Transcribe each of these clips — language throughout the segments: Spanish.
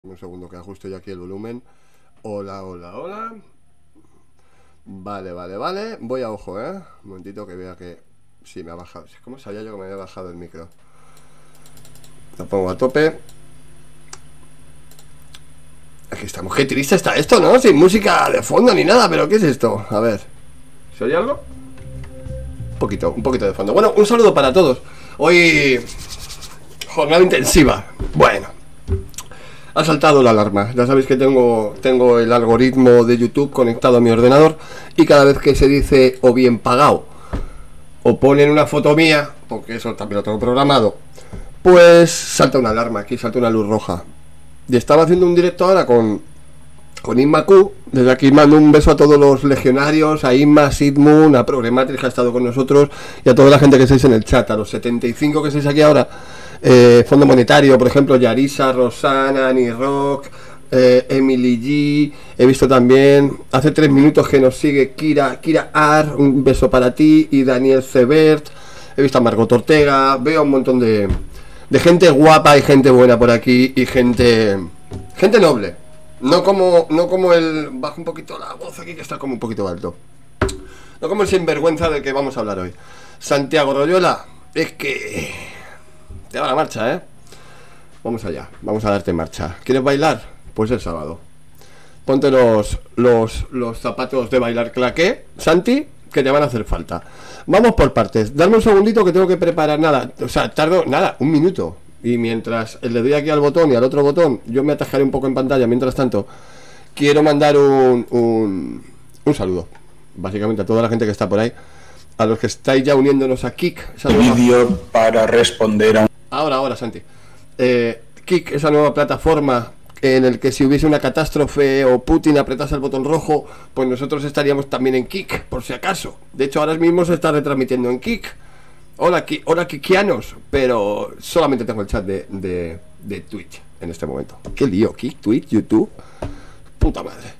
Un segundo que ajuste yo aquí el volumen. Hola, hola, hola. Vale, vale, vale. Voy a ojo, Un momentito que vea que... Sí, me ha bajado. ¿Cómo sabía yo que me había bajado el micro? Lo pongo a tope. Aquí estamos. Qué triste está esto, ¿no? Sin música de fondo ni nada. ¿Pero qué es esto? A ver. ¿Se oye algo? Un poquito de fondo. Bueno, un saludo para todos. Hoy... jornada intensiva. Bueno. Ha saltado la alarma. Ya sabéis que tengo el algoritmo de YouTube conectado a mi ordenador y cada vez que se dice o bien pagado o ponen una foto mía, porque eso también lo tengo programado, pues salta una alarma, aquí salta una luz roja. Y estaba haciendo un directo ahora con Inma Q. Desde aquí mando un beso a todos los legionarios, a Inma, a Sidmoon, a Progrematrix que ha estado con nosotros y a toda la gente que estáis en el chat, a los 75 que estáis aquí ahora. Fondo Monetario, por ejemplo, Yarisa, Rosana, Annie Rock, Emily G. He visto también, hace 3 minutos que nos sigue Kira Ar, un beso para ti, y Daniel Cebert. He visto a Margot Ortega, veo un montón de gente guapa y gente buena por aquí y gente noble. No como el... Bajo un poquito la voz aquí que está como un poquito alto. No como el sinvergüenza del que vamos a hablar hoy. Santiago Royola, es que... te va la marcha, Vamos allá, vamos a darte marcha. ¿Quieres bailar? Pues el sábado. Ponte los zapatos de bailar claqué, Santi, que te van a hacer falta. Vamos por partes. Dame un segundito que tengo que preparar nada. O sea, tardo nada, un minuto. Y mientras le doy aquí al botón y al otro botón, yo me atajaré un poco en pantalla. Mientras tanto, quiero mandar un saludo, básicamente a toda la gente que está por ahí. A los que estáis ya uniéndonos a Kik. Vídeo para responder a... Ahora, Santi. Kik, esa nueva plataforma en el que si hubiese una catástrofe o Putin apretase el botón rojo, pues nosotros estaríamos también en Kik, por si acaso. De hecho, ahora mismo se está retransmitiendo en Kik. Hola, Kikianos, pero solamente tengo el chat de Twitch en este momento. ¿Qué lío? Kik, Twitch, YouTube. Puta madre.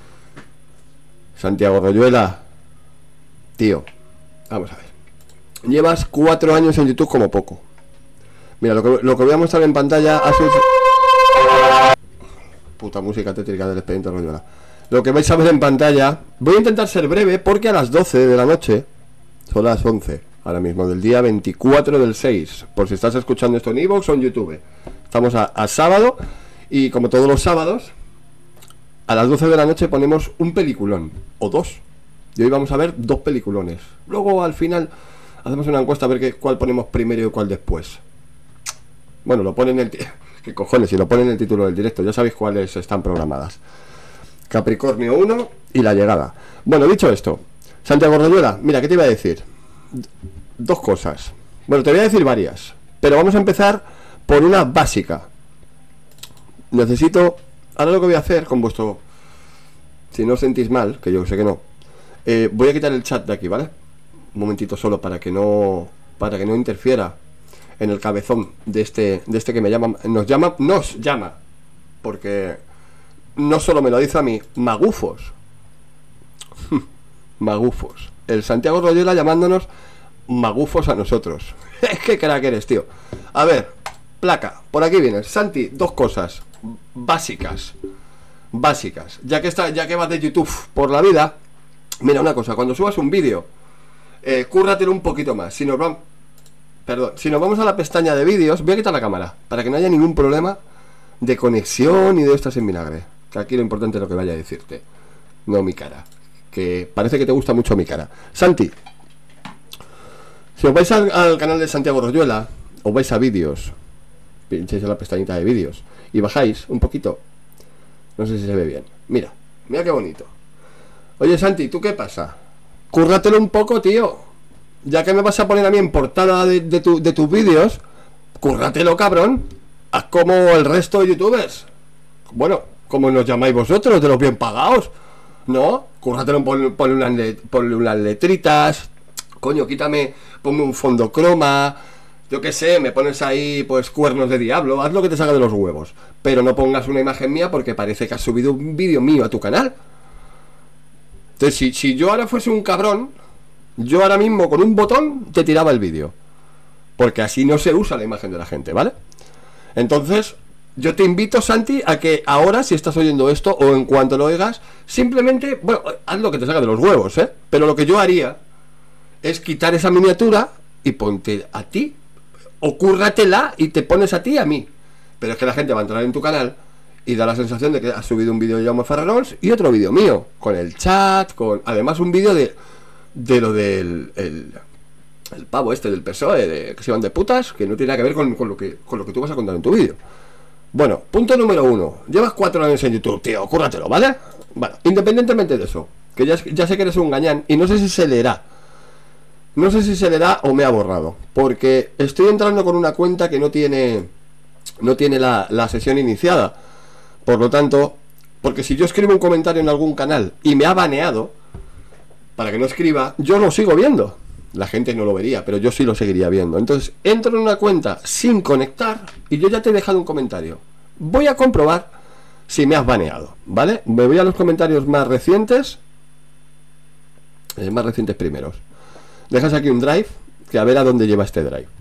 Santiago Royuela. Tío, vamos a ver. Llevas 4 años en YouTube como poco. Mira, lo que voy a mostrar en pantalla ha sido... Puta música tétrica del expediente Royola. Lo que vais a ver en pantalla... Voy a intentar ser breve porque a las 12 de la noche... Son las 11 ahora mismo, del día 24 del 6. Por si estás escuchando esto en iVoox o en YouTube. Estamos a sábado. Y como todos los sábados, a las 12 de la noche ponemos un peliculón. O 2. Y hoy vamos a ver 2 peliculones. Luego al final hacemos una encuesta a ver cuál ponemos primero y cuál después. Bueno, lo ponen en el... ¿Qué cojones? Si lo ponen en el título del directo, ya sabéis cuáles están programadas. Capricornio 1 y La Llegada. Bueno, dicho esto, Santiago Royuela, mira, ¿qué te iba a decir? 2 cosas. Bueno, te voy a decir varias, pero vamos a empezar por una básica. Necesito... Ahora lo que voy a hacer con vuestro... Si no os sentís mal, que yo sé que no, voy a quitar el chat de aquí, ¿vale? Un momentito solo para que no interfiera en el cabezón de este que me llama, nos llama, porque no solo me lo dice a mí, magufos. Magufos. El Santiago Royuela llamándonos magufos a nosotros. Qué crack eres, tío. A ver, placa, por aquí vienes. Santi, 2 cosas básicas. Ya que vas de YouTube por la vida, mira una cosa, cuando subas un vídeo, cúrratelo un poquito más. Si nos vamos a la pestaña de vídeos, voy a quitar la cámara para que no haya ningún problema de conexión y de estas en vinagre. Que aquí lo importante es lo que vaya a decirte, no mi cara. Que parece que te gusta mucho mi cara. Santi, si os vais al canal de Santiago Royuela, os vais a vídeos, pincháis en la pestañita de vídeos y bajáis un poquito. No sé si se ve bien. Mira qué bonito. Oye, Santi, ¿tú qué pasa? Cúrratelo un poco, tío. Ya que me vas a poner a mí en portada de tus vídeos, cúrratelo, cabrón. Haz como el resto de youtubers. Bueno, como nos llamáis vosotros, de los bien pagados. ¿No? Cúrratelo, ponle unas letritas. Coño, ponme un fondo croma. Yo qué sé, me pones ahí, pues, cuernos de diablo. Haz lo que te salga de los huevos. Pero no pongas una imagen mía porque parece que has subido un vídeo mío a tu canal. Entonces, si yo ahora fuese un cabrón, yo ahora mismo con un botón te tiraba el vídeo. Porque así no se usa la imagen de la gente, ¿vale? Entonces, yo te invito, Santi, a que ahora, si estás oyendo esto, o en cuanto lo oigas, simplemente, bueno, haz lo que te salga de los huevos, pero lo que yo haría es quitar esa miniatura y ponte a ti, ocúrratela y te pones a ti y a mí. Pero es que la gente va a entrar en tu canal y da la sensación de que has subido un vídeo de Jaume Farrarons y otro vídeo mío, con el chat, con además un vídeo de lo del el pavo este del PSOE, que se van de putas, que no tiene nada que ver con lo que tú vas a contar en tu vídeo. Bueno, punto número 1. Llevas 4 años en YouTube, tío, cúrratelo, ¿vale? Bueno, independientemente de eso, que ya sé que eres un gañán y no sé si se leerá. No sé si se leerá o me ha borrado, porque estoy entrando con una cuenta que no tiene la sesión iniciada. Por lo tanto, porque si yo escribo un comentario en algún canal y me ha baneado para que no escriba, yo lo sigo viendo. La gente no lo vería, pero yo sí lo seguiría viendo. Entonces, entro en una cuenta sin conectar y yo ya te he dejado un comentario. Voy a comprobar si me has baneado, ¿vale? Me voy a los comentarios más recientes primeros. Dejas aquí un drive, que a ver a dónde lleva este drive.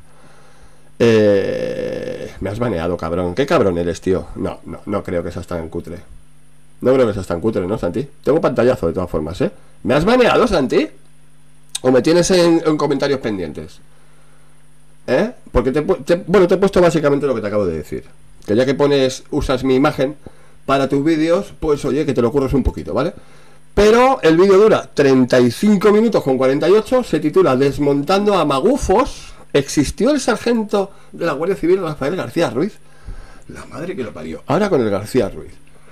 Me has baneado, cabrón. ¿Qué cabrón eres, tío? No creo que seas tan cutre. No creo que seas tan cutre, ¿no, Santi? Tengo pantallazo de todas formas, ¿eh? ¿Me has baneado, Santi? ¿O me tienes en comentarios pendientes? Porque te he puesto básicamente lo que te acabo de decir. Que ya que usas mi imagen para tus vídeos, pues oye, que te lo curres un poquito, ¿vale? Pero el vídeo dura 35 minutos con 48, se titula Desmontando a magufos. ¿Existió el sargento de la Guardia Civil Rafael García Ruiz? La madre que lo parió. Ahora con el García Ruiz.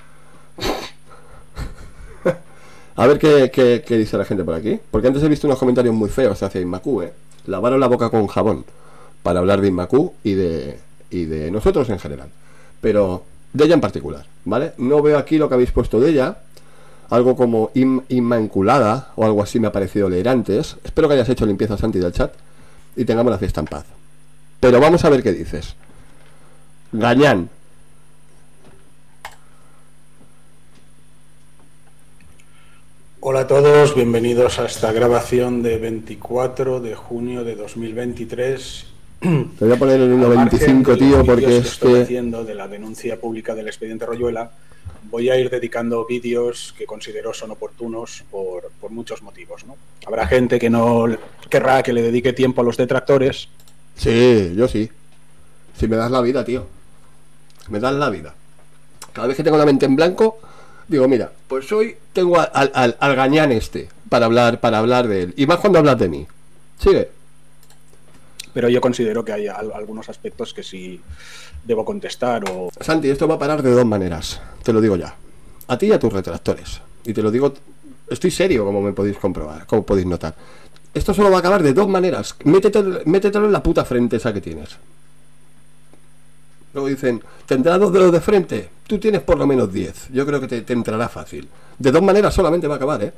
A ver qué dice la gente por aquí. Porque antes he visto unos comentarios muy feos hacia Inmacú, Lavaron la boca con jabón para hablar de Inmacú y de nosotros en general. Pero de ella en particular, ¿vale? No veo aquí lo que habéis puesto de ella. Algo como inmaculada o algo así me ha parecido leer antes. Espero que hayas hecho limpieza, Santi, del chat y tengamos la fiesta en paz. Pero vamos a ver qué dices. Gañán. Hola a todos, bienvenidos a esta grabación de 24 de junio de 2023. Te voy a poner el 1.25, tío, porque es estoy haciendo de la denuncia pública del expediente Royuela. Voy a ir dedicando vídeos que considero son oportunos por muchos motivos, ¿no? Habrá gente que no querrá que le dedique tiempo a los detractores. Sí, yo sí. Si me das la vida, tío. Me das la vida. Cada vez que tengo la mente en blanco, digo, mira, pues hoy tengo al gañán para hablar de él. Y más cuando hablas de mí. Sigue. Pero yo considero que hay algunos aspectos que sí debo contestar o... Santi, esto va a parar de dos maneras. Te lo digo ya. A ti y a tus retractores. Y te lo digo... Estoy serio, como me podéis comprobar, como podéis notar. Esto solo va a acabar de dos maneras. Métetelo en la puta frente esa que tienes. Luego dicen, ¿tendrá 2 dedos de frente? Tú tienes por lo menos 10. Yo creo que te entrará fácil. De dos maneras solamente va a acabar,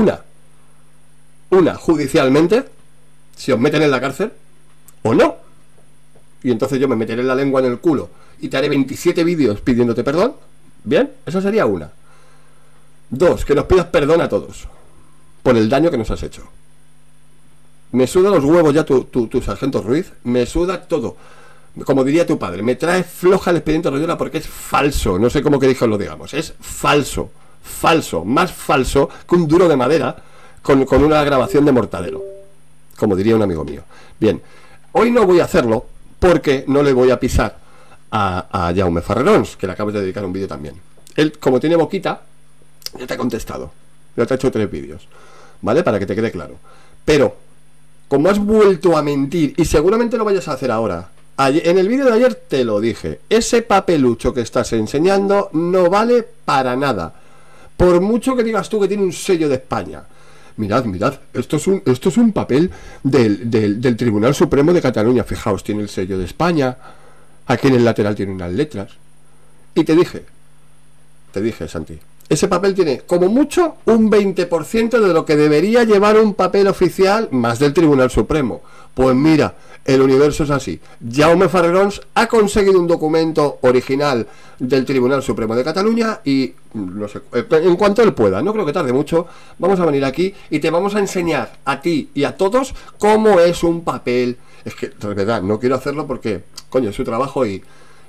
Una, judicialmente, si os meten en la cárcel, o no. Y entonces yo me meteré la lengua en el culo y te haré 27 vídeos pidiéndote perdón. Bien, esa sería una. Dos, que nos pidas perdón a todos por el daño que nos has hecho. Me suda los huevos ya tu sargento Ruiz. Me suda todo. Como diría tu padre, me trae floja el expediente Royuela porque es falso. No sé cómo queréis que lo digamos. Es falso. Falso. Más falso que un duro de madera con una grabación de Mortadelo. Como diría un amigo mío. Bien. Hoy no voy a hacerlo porque no le voy a pisar a Jaume Farrarons, que le acabas de dedicar un vídeo también. Él, como tiene boquita, ya te ha contestado. Ya te ha hecho 3 vídeos. ¿Vale? Para que te quede claro. Pero, como has vuelto a mentir, y seguramente lo vayas a hacer ahora, en el vídeo de ayer te lo dije, ese papelucho que estás enseñando no vale para nada. Por mucho que digas tú que tiene un sello de España. Mirad, esto es un papel del Tribunal Supremo de Cataluña. Fijaos, tiene el sello de España. Aquí en el lateral tiene unas letras. Y te dije, Santi, ese papel tiene como mucho un 20% de lo que debería llevar un papel oficial más del Tribunal Supremo. Pues mira, el universo es así. Jaume Farrarons ha conseguido un documento original del Tribunal Supremo de Cataluña y, no sé, en cuanto él pueda, no creo que tarde mucho, vamos a venir aquí y te vamos a enseñar a ti y a todos cómo es un papel. Es que, de verdad, no quiero hacerlo porque, coño, es su trabajo y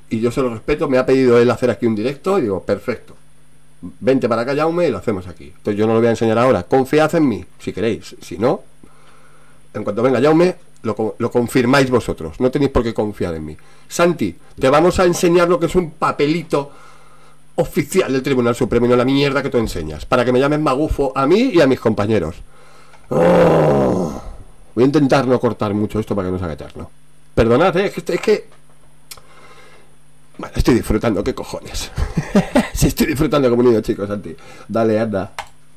y yo se lo respeto. Me ha pedido él hacer aquí un directo y digo, perfecto, vente para acá, Jaume, y lo hacemos aquí. Entonces yo no lo voy a enseñar ahora. Confiad en mí, si queréis. Si no, en cuanto venga Jaume, lo confirmáis vosotros. No tenéis por qué confiar en mí. Santi, te vamos a enseñar lo que es un papelito oficial del Tribunal Supremo y no la mierda que tú enseñas, para que me llamen magufo a mí y a mis compañeros. Oh, voy a intentar no cortar mucho esto para que no se haga eterno. Perdonad, es que... Bueno, estoy disfrutando, qué cojones. Sí, estoy disfrutando como un niño, chicos, Santi. Dale, anda.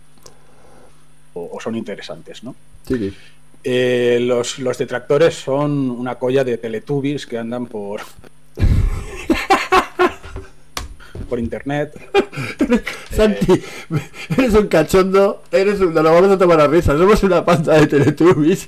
O son interesantes, ¿no? Sí. Los detractores son una colla de teletubbies que andan por internet. Santi, eres un cachondo, nos vamos a tomar a risa, somos una panda de teletubbies.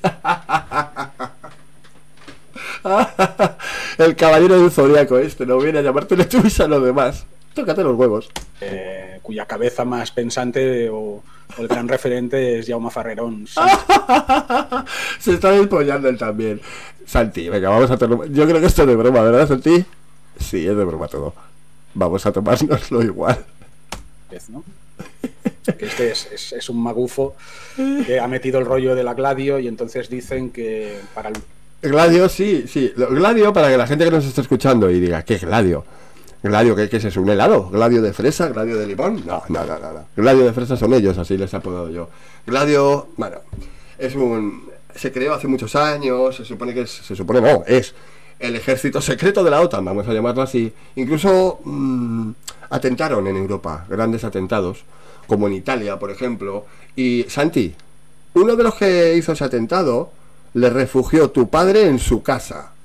El caballero del zodiaco no viene a llamar teletubbies a los demás. Tócate los huevos. Cuya cabeza más pensante o el gran referente es Jaume Farrerón. Se está despollando él también. Santi, venga, vamos a hacerlo. Yo creo que esto es de broma, ¿verdad, Santi? Sí, es de broma todo. Vamos a tomárnoslo igual. ¿No? Que este es un magufo que ha metido el rollo de la Gladio y entonces dicen que para el... Gladio, sí. Gladio, para que la gente que nos esté escuchando y diga, ¿qué es Gladio? ¿Gladio qué es eso? ¿Un helado? ¿Gladio de fresa? ¿Gladio de limón? No. Gladio de fresa son ellos, así les he apodado yo. Gladio, bueno, se creó hace muchos años, es el ejército secreto de la OTAN, vamos a llamarlo así. Incluso atentaron en Europa, grandes atentados, como en Italia, por ejemplo. Y, Santi, uno de los que hizo ese atentado le refugió tu padre en su casa.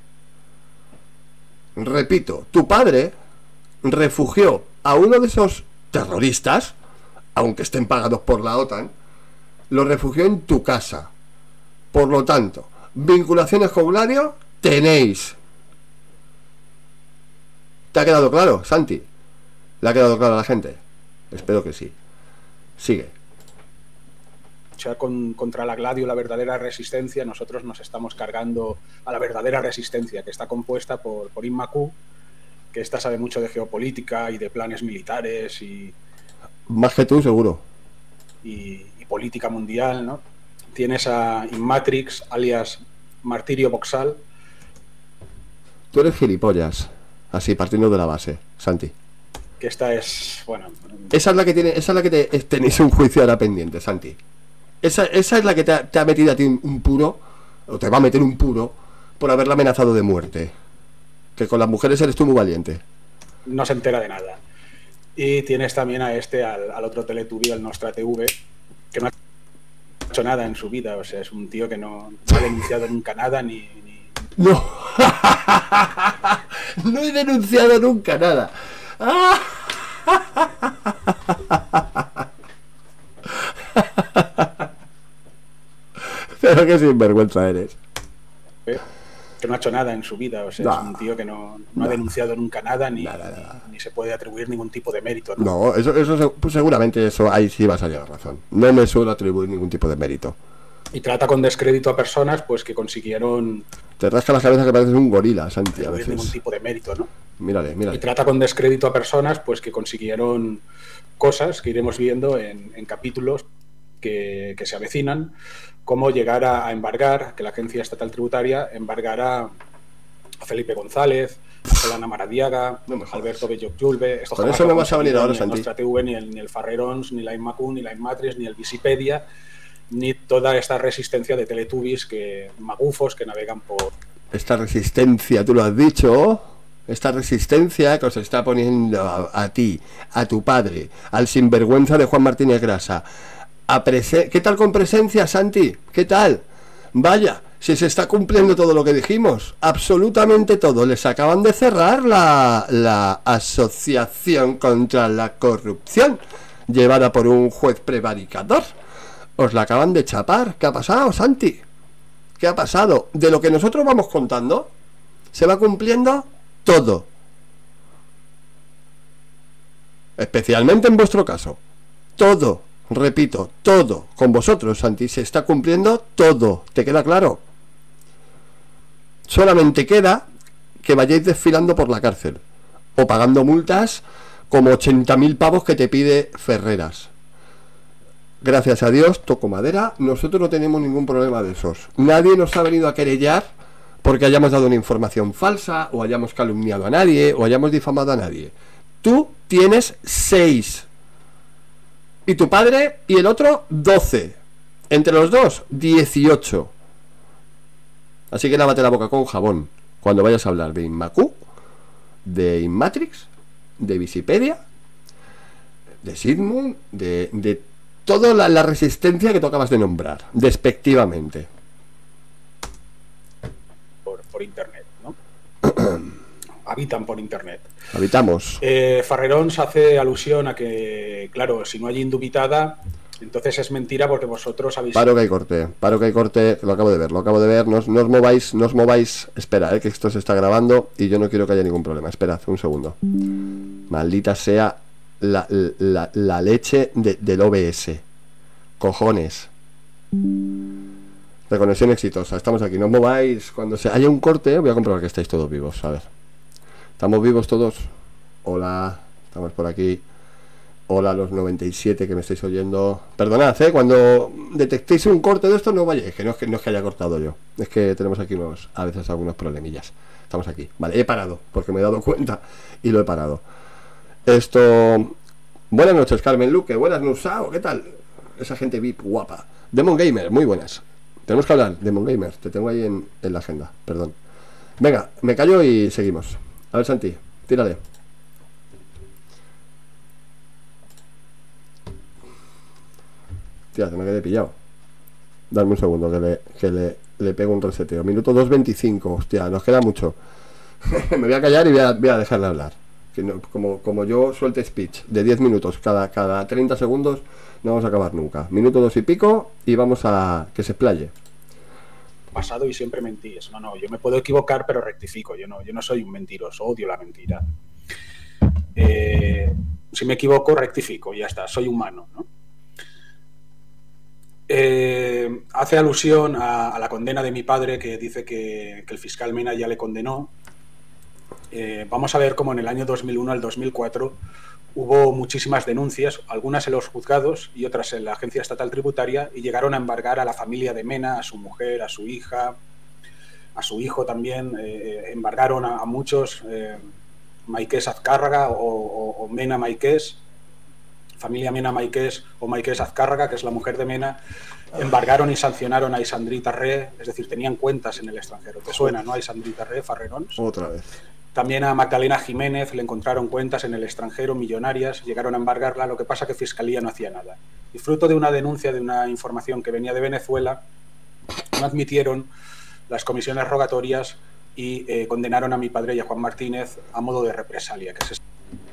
Repito, tu padre refugió a uno de esos terroristas, aunque estén pagados por la OTAN, lo refugió en tu casa. Por lo tanto, vinculaciones con Gladio tenéis. ¿Te ha quedado claro, Santi? ¿Le ha quedado claro a la gente? Espero que sí. Sigue. Contra la Gladio, la verdadera resistencia, nosotros nos estamos cargando a la verdadera resistencia, que está compuesta por Inma Q, que esta sabe mucho de geopolítica y de planes militares y... Más que tú, seguro. Y política mundial, ¿no? Tienes a Inmatrix, alias Martirio Boxal. Tú eres gilipollas, así, partiendo de la base, Santi. Que esta es, bueno... Esa es la que tenéis un juicio ahora pendiente, Santi. Esa es la que te ha metido a ti un puro, o te va a meter un puro, por haberla amenazado de muerte. Que con las mujeres eres tú muy valiente. No se entera de nada. Y tienes también a al otro Teletubby, al Nostra TV, que no ha hecho nada en su vida. O sea, es un tío que no ha denunciado nunca nada ni... No. No he denunciado nunca nada. Pero qué sinvergüenza eres. Que no ha hecho nada en su vida, o sea, es un tío que no ha denunciado nunca nada ni se puede atribuir ningún tipo de mérito, ¿no? No, eso pues seguramente eso ahí sí vas a llevar razón. No me suelo atribuir ningún tipo de mérito. Y trata con descrédito a personas pues que consiguieron... Te rasca la cabeza que pareces un gorila, Santi, a veces. Ningún tipo de mérito, ¿no? Mírale. Y trata con descrédito a personas pues que consiguieron cosas que iremos viendo en capítulos que se avecinan, como llegar a embargar, que la Agencia Estatal Tributaria embargará a Felipe González, a Solana Maradiaga, Alberto Belloc Julve. Con eso no vas a venir ahora, Santi. Ni el Nostra TV, ni el Farrerons, ni la Inma Q, ni la Inmatrix, ni el Visipedia, ni toda esta resistencia de teletubbies, magufos que navegan por... Esta resistencia, tú lo has dicho... Esta resistencia que os está poniendo a ti, a tu padre, al sinvergüenza de Juan Martínez Grasa. ¿Qué tal con presencia, Santi? ¿Qué tal? Vaya, si se está cumpliendo todo lo que dijimos, absolutamente todo. Les acaban de cerrar la Asociación contra la Corrupción, llevada por un juez prevaricador. Os la acaban de chapar. ¿Qué ha pasado, Santi? ¿Qué ha pasado? De lo que nosotros vamos contando, se va cumpliendo todo. Especialmente en vuestro caso. Todo. Repito, todo. Con vosotros, Santi, se está cumpliendo todo. ¿Te queda claro? Solamente queda que vayáis desfilando por la cárcel. o pagando multas como 80.000 pavos que te pide Ferreras. Gracias a Dios, toco madera, nosotros no tenemos ningún problema de esos. Nadie nos ha venido a querellar porque hayamos dado una información falsa, o hayamos calumniado a nadie, o hayamos difamado a nadie. Tú tienes 6. Y tu padre y el otro 12. Entre los dos, 18. Así que lávate la boca con jabón cuando vayas a hablar de Inmacu, de Inmatrix, de Visipedia, de Sigmund, de toda la resistencia que tú acabas de nombrar, despectivamente. Por internet, ¿no? Habitan por internet. Habitamos. Farrerons hace alusión a que, claro, si no hay indubitada, entonces es mentira porque vosotros habéis... Paro que hay corte, lo acabo de ver, no os mováis, espera, que esto se está grabando y yo no quiero que haya ningún problema, esperad un segundo. Maldita sea la leche del OBS. Cojones. Reconexión exitosa, estamos aquí, no os mováis. Cuando se haya un corte, voy a comprobar que estáis todos vivos. A ver, ¿estamos vivos todos? Hola, estamos por aquí. Hola a los 97 que me estáis oyendo. Perdonad, cuando detectéis un corte de esto, no vayáis, que no es que haya cortado yo. Es que tenemos aquí a veces algunos problemillas. Estamos aquí, vale, he parado, porque me he dado cuenta y lo he parado. Esto... Buenas noches, Carmen Luque, buenas Nusao, ¿qué tal? Esa gente VIP guapa. Demon Gamer, muy buenas. Tenemos que hablar, Demon Gamer, te tengo ahí en la agenda, perdón. Venga, me callo y seguimos. A ver, Santi, tírale. Tía, que me quedé pillado. Dame un segundo que le pego un reseteo. Minuto 2.25, hostia, nos queda mucho. Me voy a callar y voy a dejarle hablar. Que no, como yo suelte speech de 10 minutos cada 30 segundos, no vamos a acabar nunca. Minuto 2 y pico y vamos a que se explaye. Pasado y siempre mentís. No, yo me puedo equivocar, pero rectifico. Yo no soy un mentiroso, odio la mentira. Si me equivoco, rectifico, ya está, soy humano, ¿no? Hace alusión a la condena de mi padre, que dice que el fiscal Mena ya le condenó. Vamos a ver cómo en el año 2001 al 2004 hubo muchísimas denuncias, algunas en los juzgados y otras en la Agencia Estatal Tributaria, y llegaron a embargar a la familia de Mena, a su mujer, a su hija, a su hijo también. Embargaron a muchos, Maikés Azcárraga o Mena Maikés, familia Mena Maikés o Maikés Azcárraga, que es la mujer de Mena. Embargaron y sancionaron a Isandrita Re, es decir, tenían cuentas en el extranjero. ¿Te suena, no? A Isandrita Re, Farrerons. Otra vez. También a Magdalena Jiménez le encontraron cuentas en el extranjero millonarias, llegaron a embargarla, lo que pasa que Fiscalía no hacía nada. Y fruto de una denuncia, de una información que venía de Venezuela, no admitieron las comisiones rogatorias y condenaron a mi padre y a Juan Martínez a modo de represalia. Que es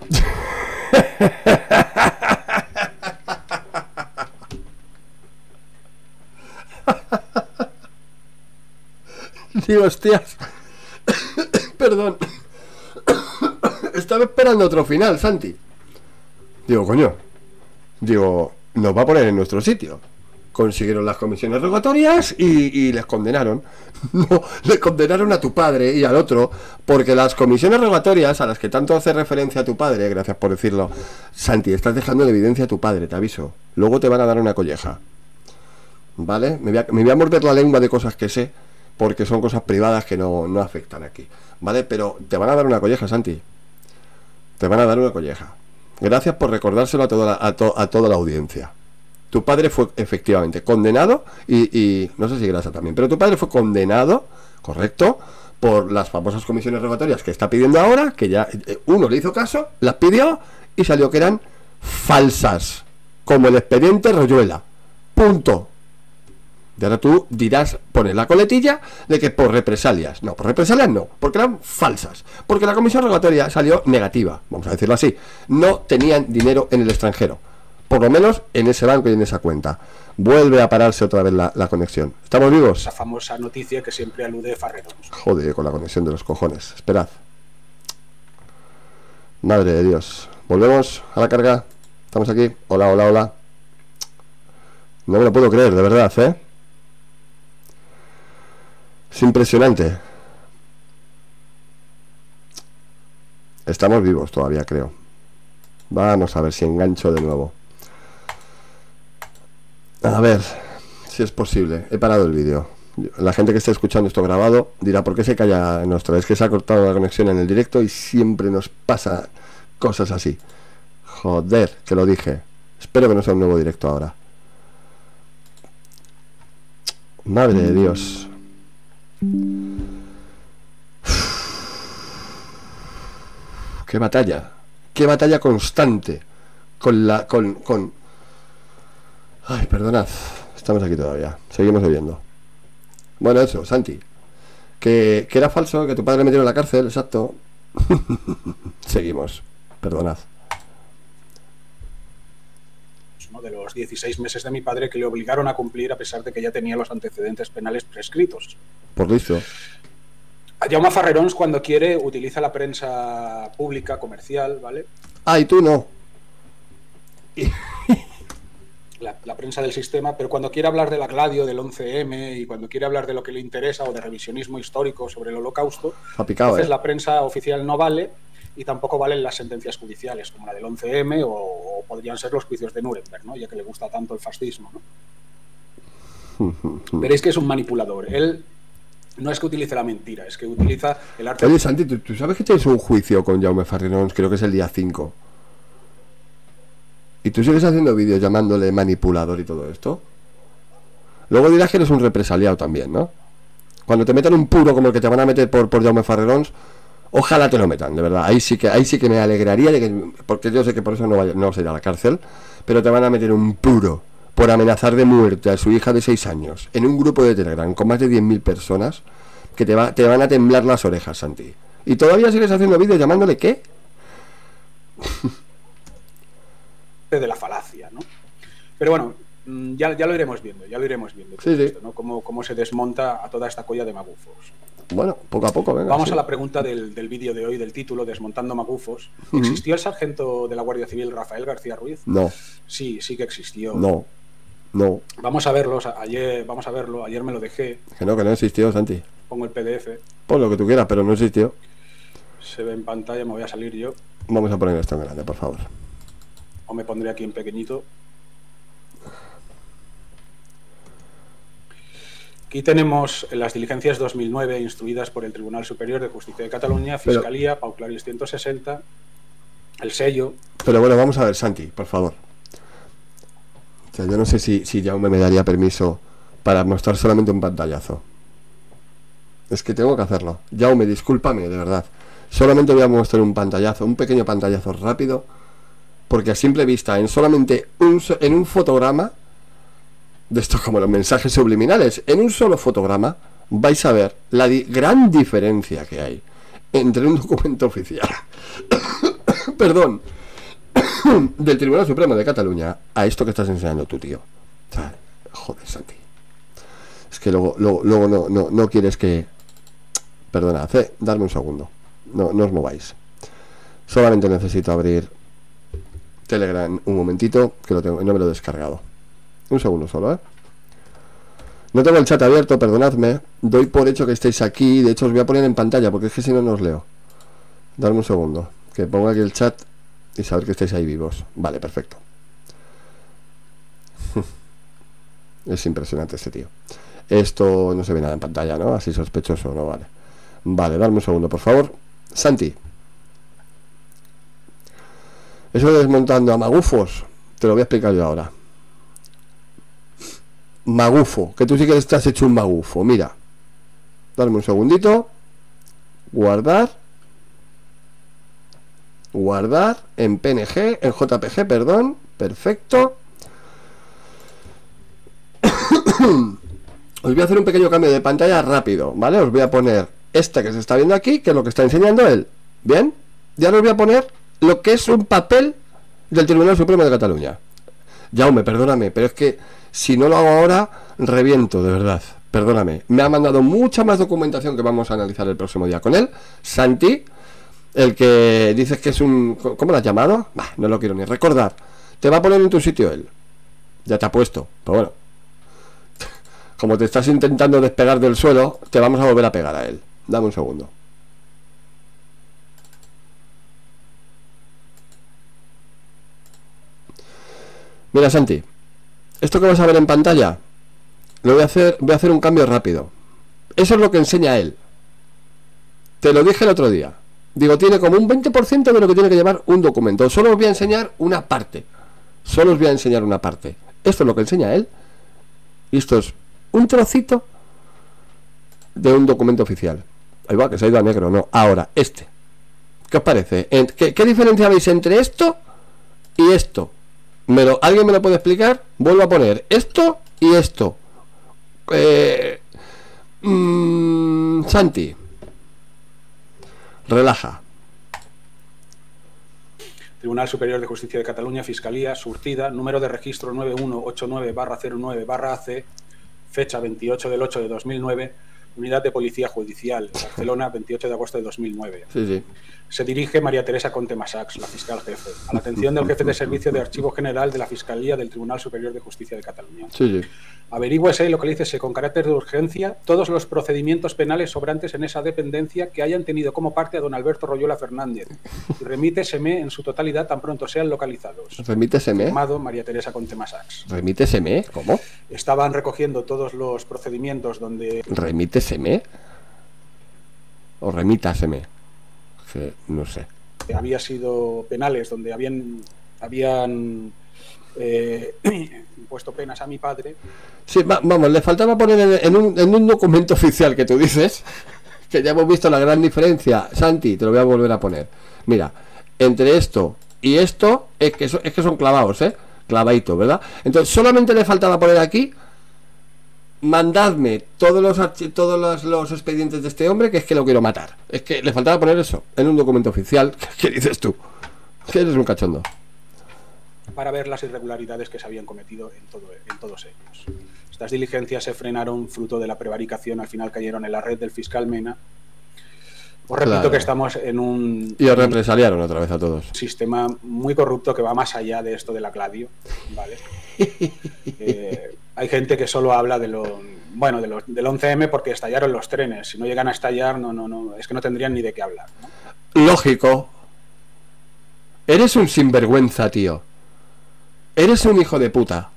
Digo, hostias. Perdón. Estaba esperando otro final, Santi. Digo, coño. Digo, nos va a poner en nuestro sitio. Consiguieron las comisiones rogatorias y les condenaron. No, le condenaron a tu padre y al otro, porque las comisiones rogatorias a las que tanto hace referencia a tu padre, gracias por decirlo, Santi, estás dejando en evidencia a tu padre, te aviso. Luego te van a dar una colleja. ¿Vale? Me voy a morder la lengua de cosas que sé, porque son cosas privadas que no afectan aquí. ¿Vale? Pero te van a dar una colleja, Santi. Te van a dar una colleja. Gracias por recordárselo a toda la audiencia. Tu padre fue efectivamente condenado y no sé si grasa también, pero tu padre fue condenado, correcto, por las famosas comisiones rogatorias que está pidiendo ahora, que ya uno le hizo caso, las pidió y salió que eran falsas, como el expediente Royuela. Punto. Y ahora tú dirás, pones la coletilla de que por represalias. No, por represalias no, porque eran falsas. Porque la comisión rogatoria salió negativa, vamos a decirlo así. No tenían dinero en el extranjero. Por lo menos en ese banco y en esa cuenta. Vuelve a pararse otra vez la conexión. ¿Estamos vivos? Esa famosa noticia que siempre alude Farrerons. Joder, con la conexión de los cojones. Esperad. Madre de Dios. Volvemos a la carga. Estamos aquí. Hola, hola, hola. No me lo puedo creer, de verdad, ¿eh? Es impresionante. Estamos vivos todavía, creo. Vamos a ver si engancho de nuevo. A ver si es posible. He parado el vídeo. La gente que esté escuchando esto grabado dirá: ¿por qué se calla nuestro? Es que se ha cortado la conexión en el directo y siempre nos pasa cosas así. Joder, que lo dije. Espero que no sea un nuevo directo ahora. Madre de Dios. Qué batalla. Qué batalla constante. Con... Ay, perdonad. Estamos aquí todavía. Seguimos bebiendo. Bueno, eso, Santi. Que era falso, que tu padre le metió en la cárcel, exacto. Seguimos. Perdonad. Uno de los 16 meses de mi padre que le obligaron a cumplir a pesar de que ya tenía los antecedentes penales prescritos. Por listo. Jaume Farrerons, cuando quiere, utiliza la prensa pública, comercial, ¿vale? Ah, y tú no. La prensa del sistema, pero cuando quiere hablar de la Gladio, del 11M, y cuando quiere hablar de lo que le interesa o de revisionismo histórico sobre el Holocausto, ha picado, entonces la prensa oficial no vale, y tampoco valen las sentencias judiciales, como la del 11M o podrían ser los juicios de Nuremberg, ¿no? Ya que le gusta tanto el fascismo, ¿no? Veréis que es un manipulador. Él no es que utilice la mentira, es que utiliza el arte... Oye, Santi, ¿tú sabes que tienes un juicio con Jaume Farrerons? Creo que es el día 5. ¿Y tú sigues haciendo vídeos llamándole manipulador y todo esto? Luego dirás que eres un represaliado también, ¿no? Cuando te metan un puro como el que te van a meter por Jaume Farrerons, ojalá te lo metan, de verdad. Ahí sí que me alegraría de que, porque yo sé que por eso no vas a ir a la cárcel, pero te van a meter un puro por amenazar de muerte a su hija de 6 años en un grupo de Telegram con más de 10.000 personas, que te van a temblar las orejas, Santi. Y todavía sigues haciendo vídeos llamándole ¿qué? de la falacia, ¿no? Pero bueno, ya lo iremos viendo, Sí. Esto, ¿no? Cómo se desmonta a toda esta colla de magufos. Bueno, poco a poco, venga. Vamos a la pregunta del vídeo de hoy, del título, Desmontando magufos. ¿Existió el sargento de la Guardia Civil Rafael García Ruiz? No. Sí que existió. No. Vamos a verlo, ayer me lo dejé. Que no existió, Santi. Pongo el PDF. Pon lo que tú quieras, pero no existió. Se ve en pantalla, me voy a salir yo. Vamos a poner esto en grande, por favor. O me pondré aquí en pequeñito. Aquí tenemos las diligencias 2009 instruidas por el Tribunal Superior de Justicia de Cataluña, Fiscalía, Pau Claris 160, el sello. Pero bueno, vamos a ver, Santi, por favor. O sea, yo no sé si Jaume me daría permiso para mostrar solamente un pantallazo. Es que tengo que hacerlo. Jaume, discúlpame, de verdad. Solamente voy a mostrar un pantallazo, un pequeño pantallazo rápido, porque a simple vista, en un fotograma, de esto como los mensajes subliminales, en un solo fotograma vais a ver la gran diferencia que hay entre un documento oficial perdón del Tribunal Supremo de Cataluña a esto que estás enseñando tú, tío. O sea, joder, Santi, es que luego no quieres que... Perdonad, darme un segundo, no os mováis, solamente necesito abrir Telegram un momentito, que lo tengo, no me lo he descargado. Un segundo solo, No tengo el chat abierto, perdonadme. Doy por hecho que estéis aquí. De hecho os voy a poner en pantalla, porque es que si no os leo. Dadme un segundo, que ponga aquí el chat y saber que estáis ahí vivos. Vale, perfecto. Es impresionante este tío. Esto no se ve nada en pantalla, ¿no? Así sospechoso, no vale. Vale, dadme un segundo, por favor. Santi, eso de desmontando a magufos, te lo voy a explicar yo ahora. Magufo, que tú sí que estás hecho un magufo. Mira, dame un segundito. Guardar en PNG, en JPG, perdón. Perfecto. Os voy a hacer un pequeño cambio de pantalla rápido, ¿vale? Os voy a poner esta que se está viendo aquí, que es lo que está enseñando él. ¿Bien? Ya os voy a poner lo que es un papel del Tribunal Supremo de Cataluña. Jaume, perdóname, pero es que si no lo hago ahora, reviento, de verdad. Perdóname. Me ha mandado mucha más documentación que vamos a analizar el próximo día con él. Santi, el que dices que es un... ¿Cómo lo has llamado? Bah, no lo quiero ni recordar. Te va a poner en tu sitio él. Ya te ha puesto, pero bueno. Como te estás intentando despegar del suelo, te vamos a volver a pegar a él. Dame un segundo. Mira, Santi, esto que vas a ver en pantalla, voy a hacer un cambio rápido. Eso es lo que enseña él. Te lo dije el otro día. Digo, tiene como un 20% de lo que tiene que llevar un documento. Solo os voy a enseñar una parte. Solo os voy a enseñar una parte. Esto es lo que enseña él. Y esto es un trocito de un documento oficial. Ahí va, que se ha ido a negro, no. Ahora, este. ¿Qué os parece? ¿Qué diferencia veis entre esto y esto? ¿Alguien me lo puede explicar? Vuelvo a poner esto y esto. Santi, relaja. Tribunal Superior de Justicia de Cataluña, Fiscalía, Surtida, número de registro 9189/09/AC, fecha 28 del 8 de 2009, Unidad de Policía Judicial, Barcelona, 28 de agosto de 2009. Sí, sí. Se dirige María Teresa Conte Massacs, la fiscal jefe, a la atención del jefe de Servicio de Archivo General de la Fiscalía del Tribunal Superior de Justicia de Cataluña. Sí, sí. Averígüese y localícese con carácter de urgencia todos los procedimientos penales sobrantes en esa dependencia que hayan tenido como parte a don Alberto Royola Fernández y remíteseme en su totalidad tan pronto sean localizados. Remíteseme. Firmado María Teresa Conte Massacs. Remíteseme, ¿cómo? Estaban recogiendo todos los procedimientos donde... Remíteseme o remítaseme, que no sé. Había sido penales donde habían impuesto penas a mi padre. Sí, vamos, le faltaba poner en un documento oficial que tú dices, que ya hemos visto la gran diferencia. Santi, te lo voy a volver a poner. Mira, entre esto y esto es que son clavados, clavaditos, ¿verdad? Entonces solamente le faltaba poner aquí: mandadme todos los expedientes de este hombre, que es que lo quiero matar. Es que le faltaba poner eso en un documento oficial. ¿Qué dices tú? Que eres un cachondo. Para ver las irregularidades que se habían cometido en todos ellos. Estas diligencias se frenaron fruto de la prevaricación, al final cayeron en la red del fiscal Mena. Os repito que estamos en un... Y os represaliaron otra vez a todos. Sistema muy corrupto que va más allá de esto de la Gladio, ¿vale? Hay gente que solo habla del 11M porque estallaron los trenes. Si no llegan a estallar, es que no tendrían ni de qué hablar, ¿no? Lógico. Eres un sinvergüenza, tío. Eres un hijo de puta.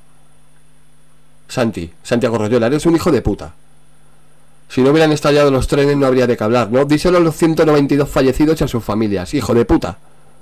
Santiago Royola, eres un hijo de puta. Si no hubieran estallado los trenes no habría de qué hablar, ¿no? Díselo a los 192 fallecidos y a sus familias, hijo de puta.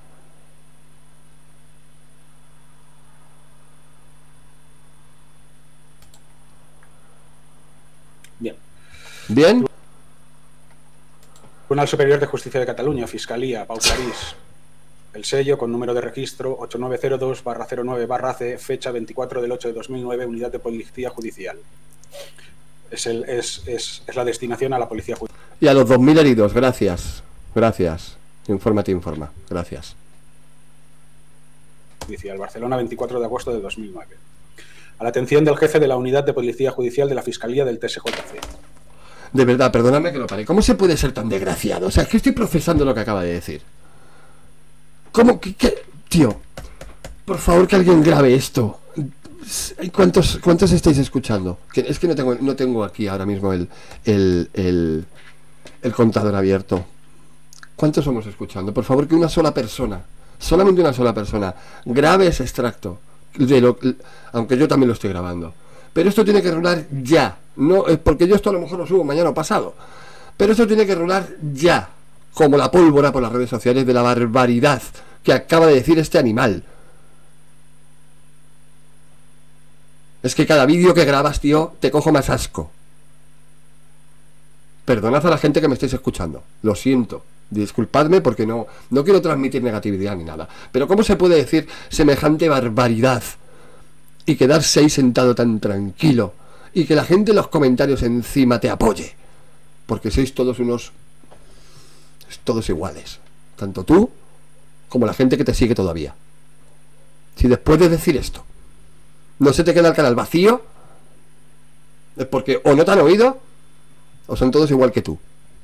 Bien. Tribunal Superior de Justicia de Cataluña, Fiscalía, Pau Clarís. El sello con número de registro 8902/09/AC, fecha 24 del 8 de 2009, Unidad de Policía Judicial. Es la destinación a la Policía Judicial. Y a los 2000 heridos, gracias. Gracias. Infórmate, informa. Gracias. Judicial, Barcelona, 24 de agosto de 2009. A la atención del jefe de la Unidad de Policía Judicial de la Fiscalía del TSJC. De verdad, perdóname que lo pare. ¿Cómo se puede ser tan desgraciado? O sea, es que estoy procesando lo que acaba de decir. ¿Cómo que tío? Por favor, que alguien grabe esto. ¿Cuántos estáis escuchando? Es que no tengo aquí ahora mismo el contador abierto. ¿Cuántos somos escuchando? Por favor, que una sola persona, solamente una sola persona, grabe ese extracto. Aunque yo también lo estoy grabando. Pero esto tiene que rular ya. No, porque yo esto a lo mejor lo subo mañana o pasado. Pero esto tiene que rular ya. Como la pólvora por las redes sociales de la barbaridad que acaba de decir este animal. Es que cada vídeo que grabas, tío, te cojo más asco. Perdonad a la gente que me estáis escuchando. Lo siento. Disculpadme porque no quiero transmitir negatividad ni nada. Pero ¿cómo se puede decir semejante barbaridad? Y quedarse ahí sentado tan tranquilo. Y que la gente en los comentarios encima te apoye. Porque sois todos todos iguales. Tanto tú como la gente que te sigue todavía. Si después de decir esto no se te queda el canal vacío, es porque o no te han oído o son todos igual que tú.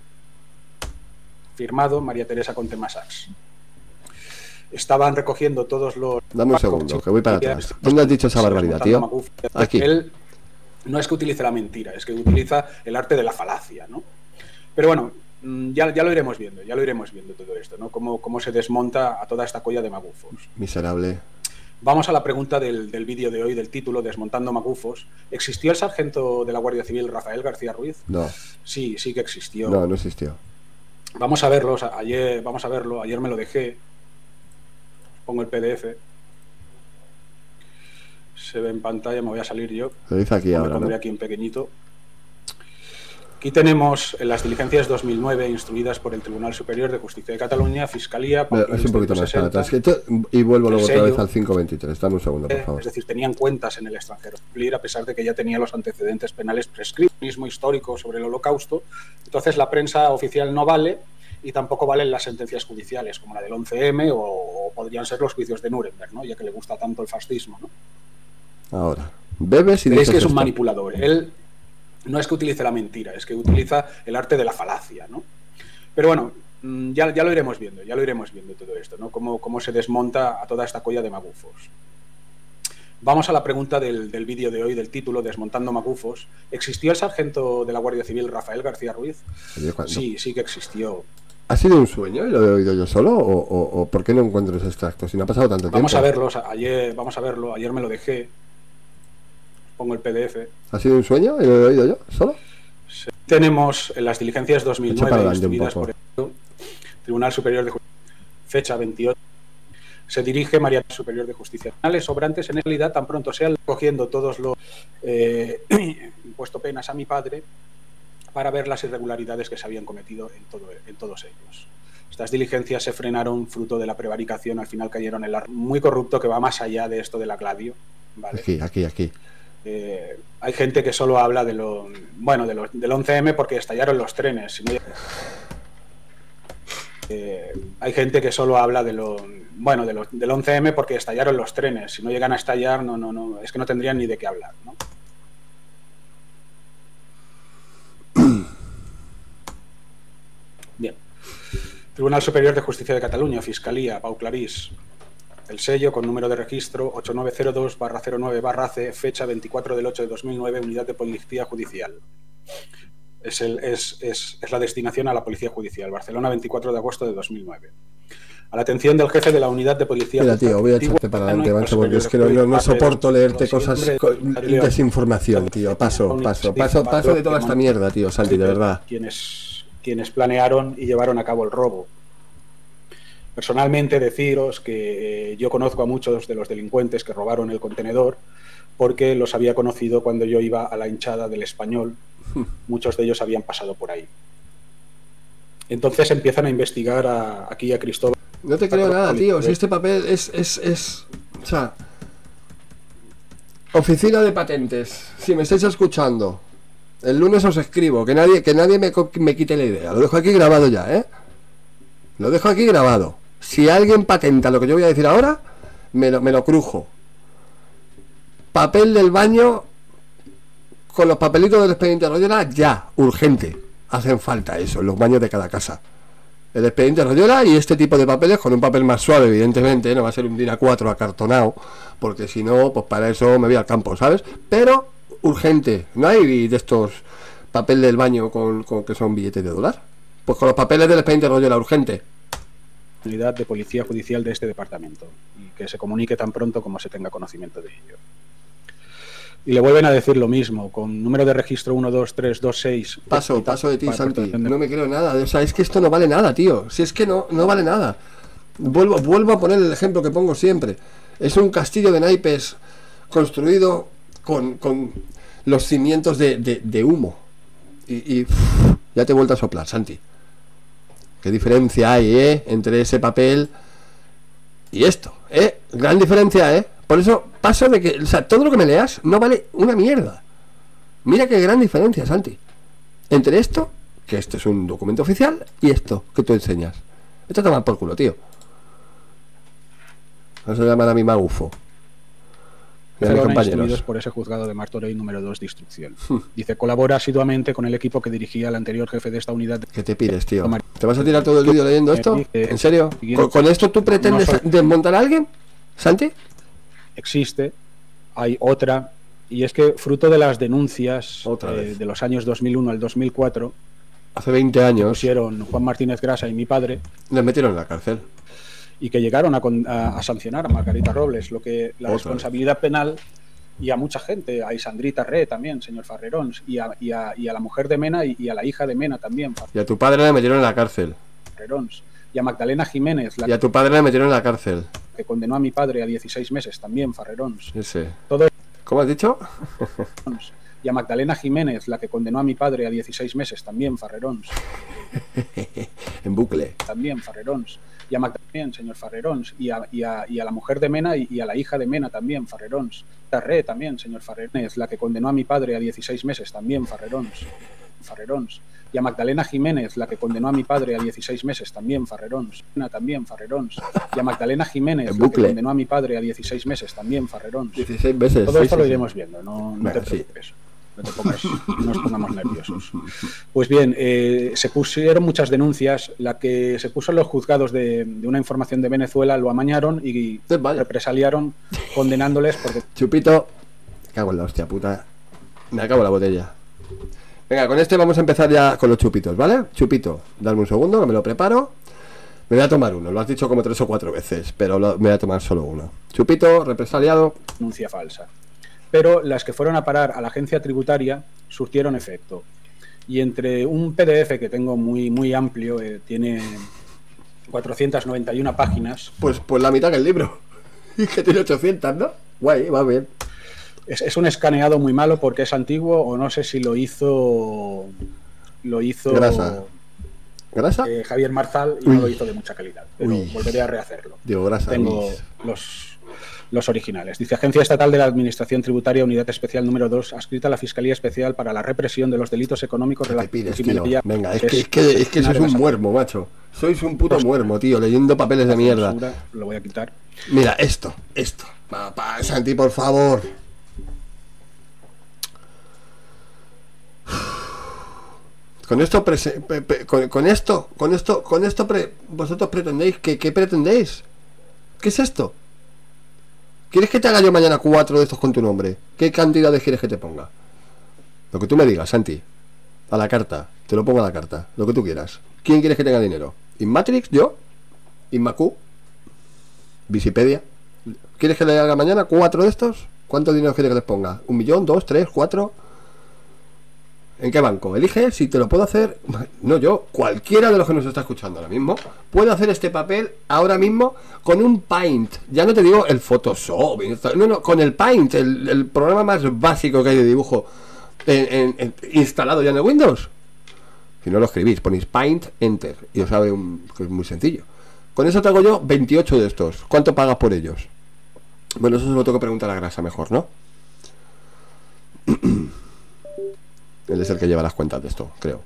Firmado María Teresa Conte Massacs. Estaban recogiendo todos los... Dame un segundo, que voy para atrás. ¿Dónde has dicho esa barbaridad, tío? Aquí. Él no es que utilice la mentira, es que utiliza el arte de la falacia, ¿no? Pero bueno, ya lo iremos viendo todo esto, ¿no? Cómo se desmonta a toda esta colla de magufos. Miserable. Vamos a la pregunta del vídeo de hoy, del título, Desmontando Magufos. ¿Existió el sargento de la Guardia Civil Rafael García Ruiz? No. Sí, sí que existió. No, no existió. Vamos a verlo, ayer me lo dejé. Pongo el PDF. Se ve en pantalla, me voy a salir yo. Lo dice aquí ahora, me pondré ¿no? aquí en pequeñito. Aquí tenemos en las diligencias 2009 instruidas por el Tribunal Superior de Justicia de Cataluña, Fiscalía... Es un poquito más para atrás. Y vuelvo luego otra vez al 523. Dame un segundo, por favor. Es decir, tenían cuentas en el extranjero, a pesar de que ya tenía los antecedentes penales prescritos, mismo histórico sobre el Holocausto. Entonces la prensa oficial no vale y tampoco valen las sentencias judiciales, como la del 11M o podrían ser los juicios de Nuremberg, ¿no? Ya que le gusta tanto el fascismo, ¿no? Ahora, bebes y veis dices que es un esto. manipulador. Él no es que utilice la mentira, es que utiliza el arte de la falacia, ¿no? Pero bueno, ya lo iremos viendo todo esto, ¿no? Cómo se desmonta a toda esta colla de magufos. Vamos a la pregunta del vídeo de hoy, del título, Desmontando Magufos. ¿Existió el sargento de la Guardia Civil Rafael García Ruiz? Sí, sí que existió. ¿Ha sido un sueño y lo he oído yo solo? ¿O por qué no encuentro ese extracto? Si no ha pasado tanto tiempo. Vamos a verlo, ayer me lo dejé. Pongo el PDF. ¿Ha sido un sueño y lo he oído yo solo? Sí. Tenemos en las diligencias 2009 instruidas por el Tribunal Superior de Justicia, fecha 28. Se dirige María Superior de Justicia. Penales sobrantes en realidad tan pronto sean cogiendo todos los impuesto penas a mi padre para ver las irregularidades que se habían cometido en todos ellos. Estas diligencias se frenaron fruto de la prevaricación, al final cayeron en el muy corrupto que va más allá de esto de la Gladio, ¿vale? Aquí. Hay gente que solo habla del 11M porque estallaron los trenes. Hay gente que solo habla del 11M porque estallaron los trenes. Si no llegan a estallar, no, es que no tendrían ni de qué hablar, ¿no? Bien. Tribunal Superior de Justicia de Cataluña, Fiscalía, Pau Clarís. El sello con número de registro 8902/09/C, fecha 24 del 8 de 2009, Unidad de Policía Judicial. Es la destinación a la Policía Judicial, Barcelona, 24 de agosto de 2009. A la atención del jefe de la Unidad de Policía... Mira, tío, voy a echarte para adelante, macho, porque es que no soporto leerte cosas y desinformación, tío. Paso de toda esta mierda, tío, Santi, de verdad. Quienes planearon y llevaron a cabo el robo. Personalmente deciros que yo conozco a muchos de los delincuentes que robaron el contenedor porque los había conocido cuando yo iba a la hinchada del Español. Muchos de ellos habían pasado por ahí. Entonces empiezan a investigar aquí a Cristóbal. No te creo nada, tío. Si este papel es o sea, oficina de patentes. Si me estáis escuchando, el lunes os escribo. Que nadie me quite la idea. Lo dejo aquí grabado ya, ¿eh? Lo dejo aquí grabado. Si alguien patenta lo que yo voy a decir ahora, me lo crujo. Papel del baño con los papelitos del expediente Royola, ya, urgente. Hacen falta eso en los baños de cada casa. El expediente Royola y este tipo de papeles con un papel más suave, evidentemente, no va a ser un DIN A4 acartonado, porque si no, pues para eso me voy al campo, ¿sabes? Pero urgente. No hay de estos papel del baño con que son billetes de dólar. Pues con los papeles del expediente Royola, urgente. Unidad de Policía Judicial de este departamento y que se comunique tan pronto como se tenga conocimiento de ello. Y le vuelven a decir lo mismo, con número de registro 12326. Paso de ti, Santi. No me creo nada. O sea, es que esto no vale nada, tío. Si es que no vale nada. Vuelvo a poner el ejemplo que pongo siempre. Es un castillo de naipes construido con los cimientos de humo. Y ya te he vuelto a soplar, Santi. ¿Qué diferencia hay, entre ese papel y esto? Gran diferencia, Por eso paso de que, o sea, todo lo que me leas no vale una mierda. Mira qué gran diferencia, Santi. Entre esto, que esto es un documento oficial, y esto que tú enseñas. Esto te va por culo, tío. Vamos a llamar a mi magufo. Instruidos por ese juzgado de Martorell número 2 de instrucción. Dice, colabora asiduamente con el equipo que dirigía el anterior jefe de esta unidad. ¿Qué te pides, tío? ¿Te vas a tirar todo el vídeo leyendo esto? ¿En serio? ¿Con esto tú pretendes desmontar a alguien, Santi? Existe, hay otra, y es que fruto de las denuncias de los años 2001 al 2004, hace 20 años, pusieron Juan Martínez Grasa y mi padre, les metieron en la cárcel. y que llegaron a sancionar a Margarita Robles, lo que la responsabilidad penal y a mucha gente, a Isandrita Re también, señor Farrerons, y a la mujer de Mena y a la hija de Mena también. Y a tu padre le metieron en la cárcel. Farrerons. Y a Magdalena Jiménez. Y a tu padre le metieron en la cárcel. Que condenó a mi padre a 16 meses también, Farrerons. Ese. Todo. ¿Cómo has dicho? Y a Magdalena Jiménez, la que condenó a mi padre a 16 meses también, Farrerons. En bucle. También, Farrerons. Y a Magdalena, señor Farrerons. Y a la mujer de Mena y a la hija de Mena también, Farrerons. Tarré también, señor Farrerons, la que condenó a mi padre a 16 meses también, Farrerons. Y a Magdalena Jiménez, la que condenó a mi padre a 16 meses también, Farrerons. También, Farrerons. Y a Magdalena Jiménez, la que condenó a mi padre a 16 meses también, Farrerons. 16 meses. Todo esto lo iremos viendo, no te preocupes. No nos pongamos nerviosos. Pues bien, se pusieron muchas denuncias. La que se puso en los juzgados de una información de Venezuela lo amañaron y represaliaron condenándoles porque... Chupito, me cago en la hostia puta. Me acabo la botella. Venga, con este vamos a empezar ya con los chupitos, ¿vale? Chupito, dame un segundo que me lo preparo. Me voy a tomar uno, lo has dicho como 3 o 4 veces, pero me voy a tomar solo uno. Chupito, represaliado. Denuncia falsa. Pero las que fueron a parar a la agencia tributaria surtieron efecto. Y entre un PDF que tengo muy amplio, tiene 491 páginas. Pues la mitad que el libro. Y que tiene 800, ¿no? Guay, va bien. Es un escaneado muy malo porque es antiguo o no sé si lo hizo ¿Grasa? Javier Marzal y no lo hizo de mucha calidad. Pero volveré a rehacerlo. Digo, grasa. Tengo los originales. Dice: Agencia Estatal de la Administración Tributaria, Unidad Especial número 2, adscrita a la Fiscalía Especial para la Represión de los Delitos Económicos relativos a criminalidad. Venga, es que sois un muermo, macho. Sois un puto muermo, tío, leyendo papeles de mierda. Lo voy a quitar. Mira, esto. Santi, por favor. Vosotros pretendéis ¿qué pretendéis? ¿Qué es esto? ¿Quieres que te haga yo mañana 4 de estos con tu nombre? ¿Qué cantidades quieres que te ponga? Lo que tú me digas, Santi. A la carta. Te lo pongo a la carta. Lo que tú quieras. ¿Quién quieres que tenga dinero? ¿Inmatrix? ¿Yo? ¿Inmacu? ¿Visipedia? ¿Quieres que le haga mañana 4 de estos? ¿Cuánto dinero quieres que les ponga? ¿1 millón? ¿2? ¿3? ¿4? ¿En qué banco? Elige si te lo puedo hacer. No yo, cualquiera de los que nos está escuchando ahora mismo puede hacer este papel ahora mismo con un Paint. Ya no te digo el Photoshop, no, con el Paint, el programa más básico que hay de dibujo instalado ya en el Windows. Si no lo escribís, ponéis Paint, Enter y os abre que es muy sencillo. Con eso te hago yo 28 de estos. ¿Cuánto pagas por ellos? Bueno, eso se lo tengo que preguntar a Grasa mejor, ¿no? Él es el que lleva las cuentas de esto, creo.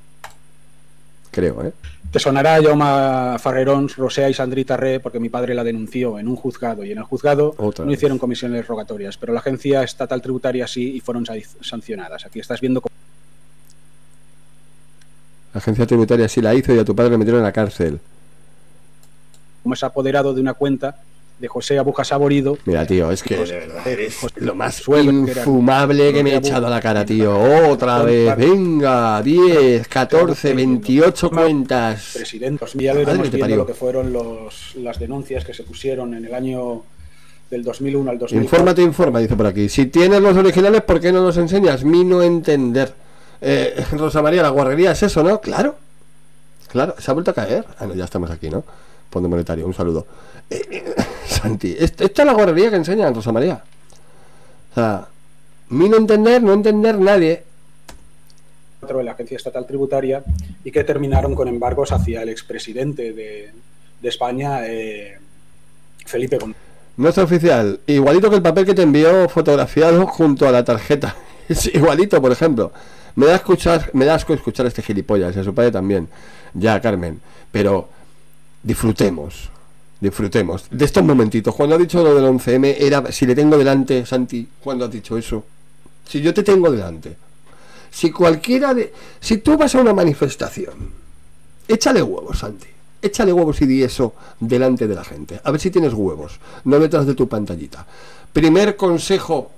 Te sonará Jaume Farrerons, Rosea y Sandrita Re, porque mi padre la denunció en un juzgado y en el juzgado no hicieron comisiones rogatorias, pero la Agencia Estatal Tributaria sí y fueron sancionadas. Aquí estás viendo cómo... La Agencia Tributaria sí la hizo y a tu padre le metieron en la cárcel. Como es apoderado de una cuenta de José Abuja Saborido. Mira, tío, es que de verdad eres lo más infumable que me he echado a la cara, tío. Otra vez, venga, 10, 14, 28 cuentas. Presidente, ya veremos viendo lo que fueron las denuncias que se pusieron en el año del 2001 al 2004. Informa, dice por aquí. Si tienes los originales, ¿por qué no los enseñas? Mi no entender. Rosa María, la guarrería es eso, ¿no? Claro, se ha vuelto a caer. Ah, no, ya estamos aquí, ¿no? Fondo Monetario, un saludo. Santi, esta es la guarrería que enseñan, Rosa María. O sea, mi no entender nadie. De la Agencia Estatal Tributaria y que terminaron con embargos hacia el expresidente de España, Felipe González. Nuestro oficial, igualito que el papel que te envió fotografiado junto a la tarjeta. Es igualito, por ejemplo. Me da asco escuchar a este gilipollas y a su padre también. Ya, Carmen. Pero disfrutemos de estos momentitos. Cuando ha dicho lo del 11M, era si le tengo delante, Santi, cuando has dicho eso. Si yo te tengo delante. Si tú vas a una manifestación, échale huevos, Santi. Échale huevos y di eso delante de la gente. A ver si tienes huevos, no detrás de tu pantallita. Primer consejo,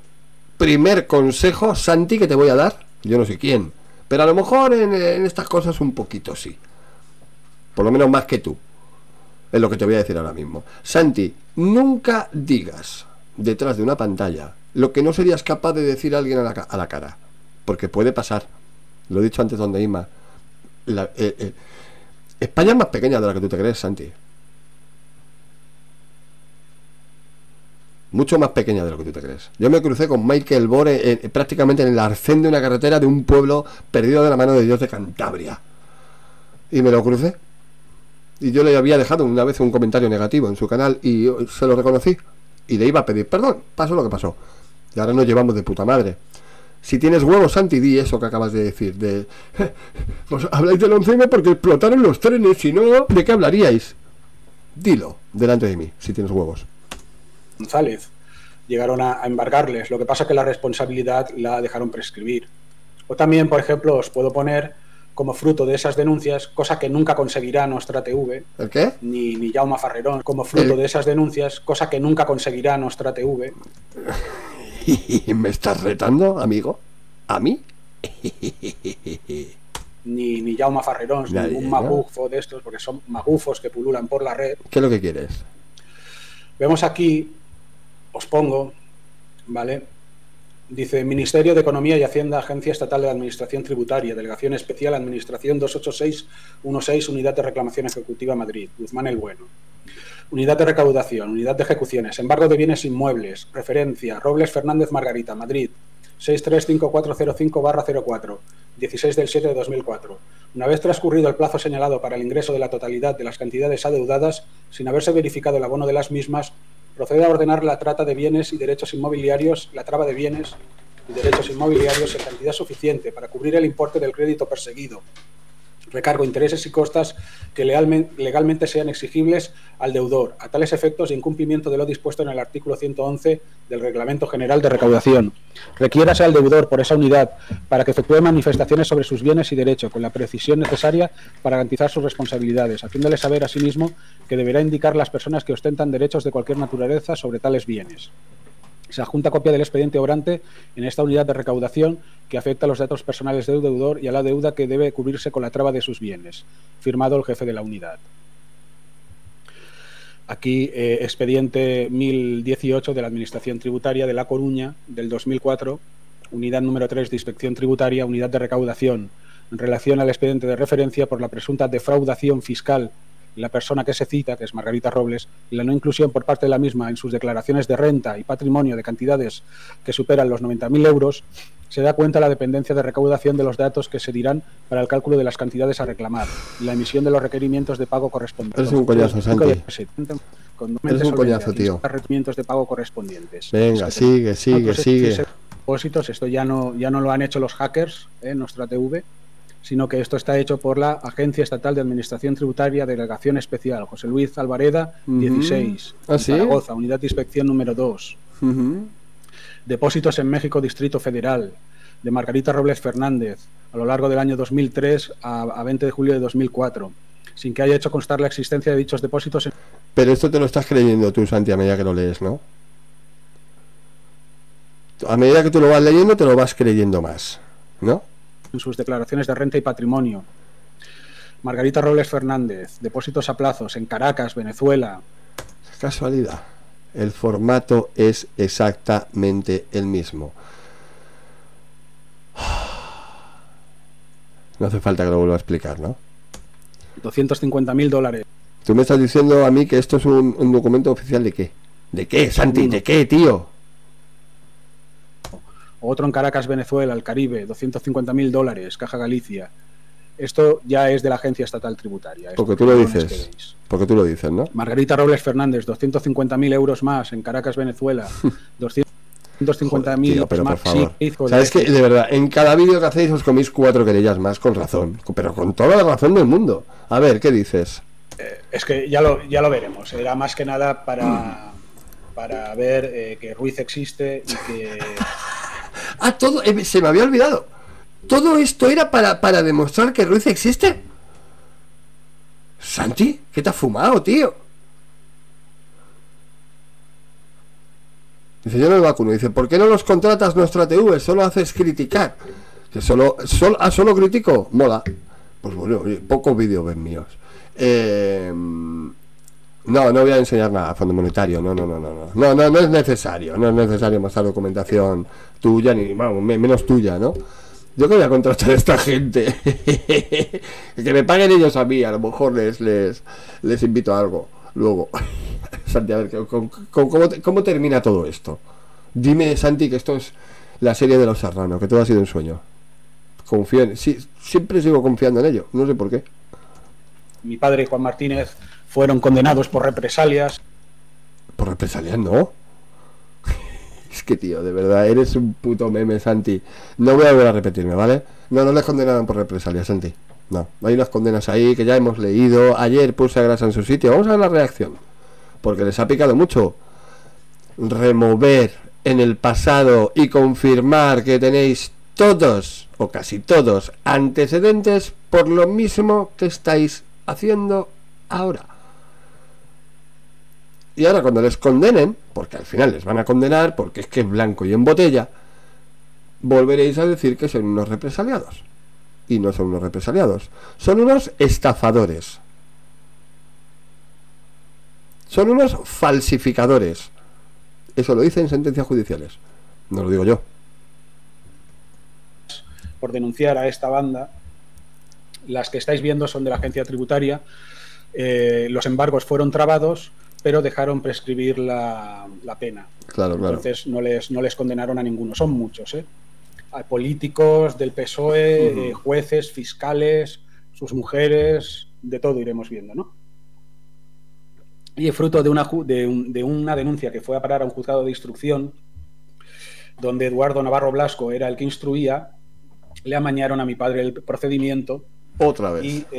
Santi, que te voy a dar. Yo no sé quién, pero a lo mejor en estas cosas un poquito sí. Por lo menos más que tú. Es lo que te voy a decir ahora mismo. Santi, nunca digas detrás de una pantalla lo que no serías capaz de decir a alguien a la cara. Porque puede pasar. Lo he dicho antes donde Ima. España es más pequeña de la que tú te crees, Santi. Mucho más pequeña de lo que tú te crees. Yo me crucé con Michael Bore prácticamente en el arcén de una carretera de un pueblo perdido de la mano de Dios de Cantabria. Y me lo crucé. Y yo le había dejado una vez un comentario negativo en su canal y yo se lo reconocí. Y le iba a pedir perdón. Pasó lo que pasó. Y ahora nos llevamos de puta madre. Si tienes huevos, Santi, di eso que acabas de decir. Pues habláis del 11M porque explotaron los trenes. Si no, ¿de qué hablaríais? Dilo delante de mí, si tienes huevos. González. Llegaron a embargarles. Lo que pasa es que la responsabilidad la dejaron prescribir. O también, por ejemplo, os puedo poner como fruto de esas denuncias, cosa que nunca conseguirá Nostra TV. ¿El qué? Ni Jaume Farrerón. Como fruto de esas denuncias, cosa que nunca conseguirá Nostra TV. ¿Me estás retando, amigo? ¿A mí? Ni Jaume Farrerón, ni un magufo de estos, porque son magufos que pululan por la red. ¿Qué es lo que quieres? Vemos aquí, os pongo, ¿vale? Dice, Ministerio de Economía y Hacienda, Agencia Estatal de Administración Tributaria, Delegación Especial, Administración 28616, Unidad de Reclamación Ejecutiva, Madrid, Guzmán el Bueno. Unidad de Recaudación, Unidad de Ejecuciones, Embargo de Bienes Inmuebles, Referencia, Robles Fernández Margarita, Madrid, 635405/04, 16 del 7 de 2004. Una vez transcurrido el plazo señalado para el ingreso de la totalidad de las cantidades adeudadas, sin haberse verificado el abono de las mismas, procede a ordenar la trata de bienes y derechos inmobiliarios, la traba de bienes y derechos inmobiliarios en cantidad suficiente para cubrir el importe del crédito perseguido, recargo, intereses y costas que legalmente sean exigibles al deudor, a tales efectos y en cumplimiento de lo dispuesto en el artículo 111 del Reglamento General de Recaudación. Requiérase al deudor por esa unidad para que efectúe manifestaciones sobre sus bienes y derechos con la precisión necesaria para garantizar sus responsabilidades, haciéndole saber asimismo que deberá indicar las personas que ostentan derechos de cualquier naturaleza sobre tales bienes. Se adjunta copia del expediente obrante en esta unidad de recaudación que afecta a los datos personales del deudor y a la deuda que debe cubrirse con la traba de sus bienes. Firmado el jefe de la unidad. Aquí, expediente 1018 de la Administración Tributaria de La Coruña, del 2004, unidad número 3 de Inspección Tributaria, unidad de recaudación, en relación al expediente de referencia por la presunta defraudación fiscal la persona que se cita, que es Margarita Robles, y la no inclusión por parte de la misma en sus declaraciones de renta y patrimonio de cantidades que superan los 90.000 euros, se da cuenta la dependencia de recaudación de los datos que se dirán para el cálculo de las cantidades a reclamar y la emisión de los requerimientos de pago correspondientes. Es un coñazo, Santi. Es un coñazo, tío. Requerimientos de pago correspondientes. Venga, sigue. Depósitos, esto ya no lo han hecho los hackers en Nostra TV, sino que esto está hecho por la Agencia Estatal de Administración Tributaria, Delegación Especial, José Luis Alvareda, 16, Zaragoza, Unidad de Inspección número 2. Depósitos en México, Distrito Federal, de Margarita Robles Fernández, a lo largo del año 2003 a 20 de julio de 2004, sin que haya hecho constar la existencia de dichos depósitos. Pero esto te lo estás creyendo tú, Santi, a medida que lo lees, ¿no? A medida que tú lo vas leyendo, te lo vas creyendo más, ¿no? En sus declaraciones de renta y patrimonio. Margarita Robles Fernández, depósitos a plazos en Caracas, Venezuela. Casualidad. El formato es exactamente el mismo. No hace falta que lo vuelva a explicar, ¿no? $250.000. Tú me estás diciendo a mí que esto es un documento oficial de qué. ¿De qué, Santi? ¿De qué, tío? Otro en Caracas, Venezuela, el Caribe, $250.000, Caja Galicia. Esto ya es de la Agencia Estatal Tributaria. Porque tú lo dices. Porque tú lo dices, ¿no? Margarita Robles Fernández, 250.000 euros más en Caracas, Venezuela. 250.000 euros más. Por favor. Sí, ¿sabes qué? De verdad, en cada vídeo que hacéis os coméis 4 querellas más, con razón. Pero con toda la razón del mundo. A ver, ¿qué dices? Es que ya lo veremos. Era más que nada para ver que Ruiz existe y que... todo se me había olvidado. ¿Todo esto era para demostrar que Ruiz existe? Santi, ¿qué te has fumado, tío? Dice, yo no me vacuno. Dice, ¿por qué no los contratas Nostra TV? Solo haces criticar. Que solo critico. Mola. Pues bueno, pocos vídeos ven míos. No, no voy a enseñar nada, Fondo Monetario, no es necesario, no es necesario mostrar documentación tuya, ni vamos, menos tuya, ¿no? Yo que voy a contratar a esta gente, que me paguen ellos a mí, a lo mejor les invito a algo, luego. Santi, a ver, ¿cómo termina todo esto? Dime, Santi, que esto es la serie de Los Serrano, que todo ha sido un sueño. Confío en, sí, siempre sigo confiando en ello, no sé por qué. Mi padre y Juan Martínez fueron condenados por represalias. ¿Por represalias no? Es que, tío, de verdad, eres un puto meme, Santi. No voy a volver a repetirme, ¿vale? No les condenaron por represalias, Santi. No, hay unas condenas ahí que ya hemos leído. Ayer puse a Grasa en su sitio. Vamos a ver la reacción, porque les ha picado mucho. Remover en el pasado y confirmar que tenéis todos, o casi todos, antecedentes por lo mismo que estáis haciendo ahora. Y ahora cuando les condenen, porque al final les van a condenar, porque es que es blanco y en botella, volveréis a decir que son unos represaliados. Y no son unos represaliados, son unos estafadores. Son unos falsificadores. Eso lo dicen sentencias judiciales, no lo digo yo. Por denunciar a esta banda, las que estáis viendo son de la agencia tributaria. Los embargos fueron trabados, pero dejaron prescribir la pena. Claro. Entonces no les condenaron a ninguno, son muchos, a políticos del PSOE, jueces, fiscales, sus mujeres, de todo iremos viendo, ¿no? Y fruto de una denuncia que fue a parar a un juzgado de instrucción, donde Eduardo Navarro Blasco era el que instruía, le amañaron a mi padre el procedimiento. Otra vez. Y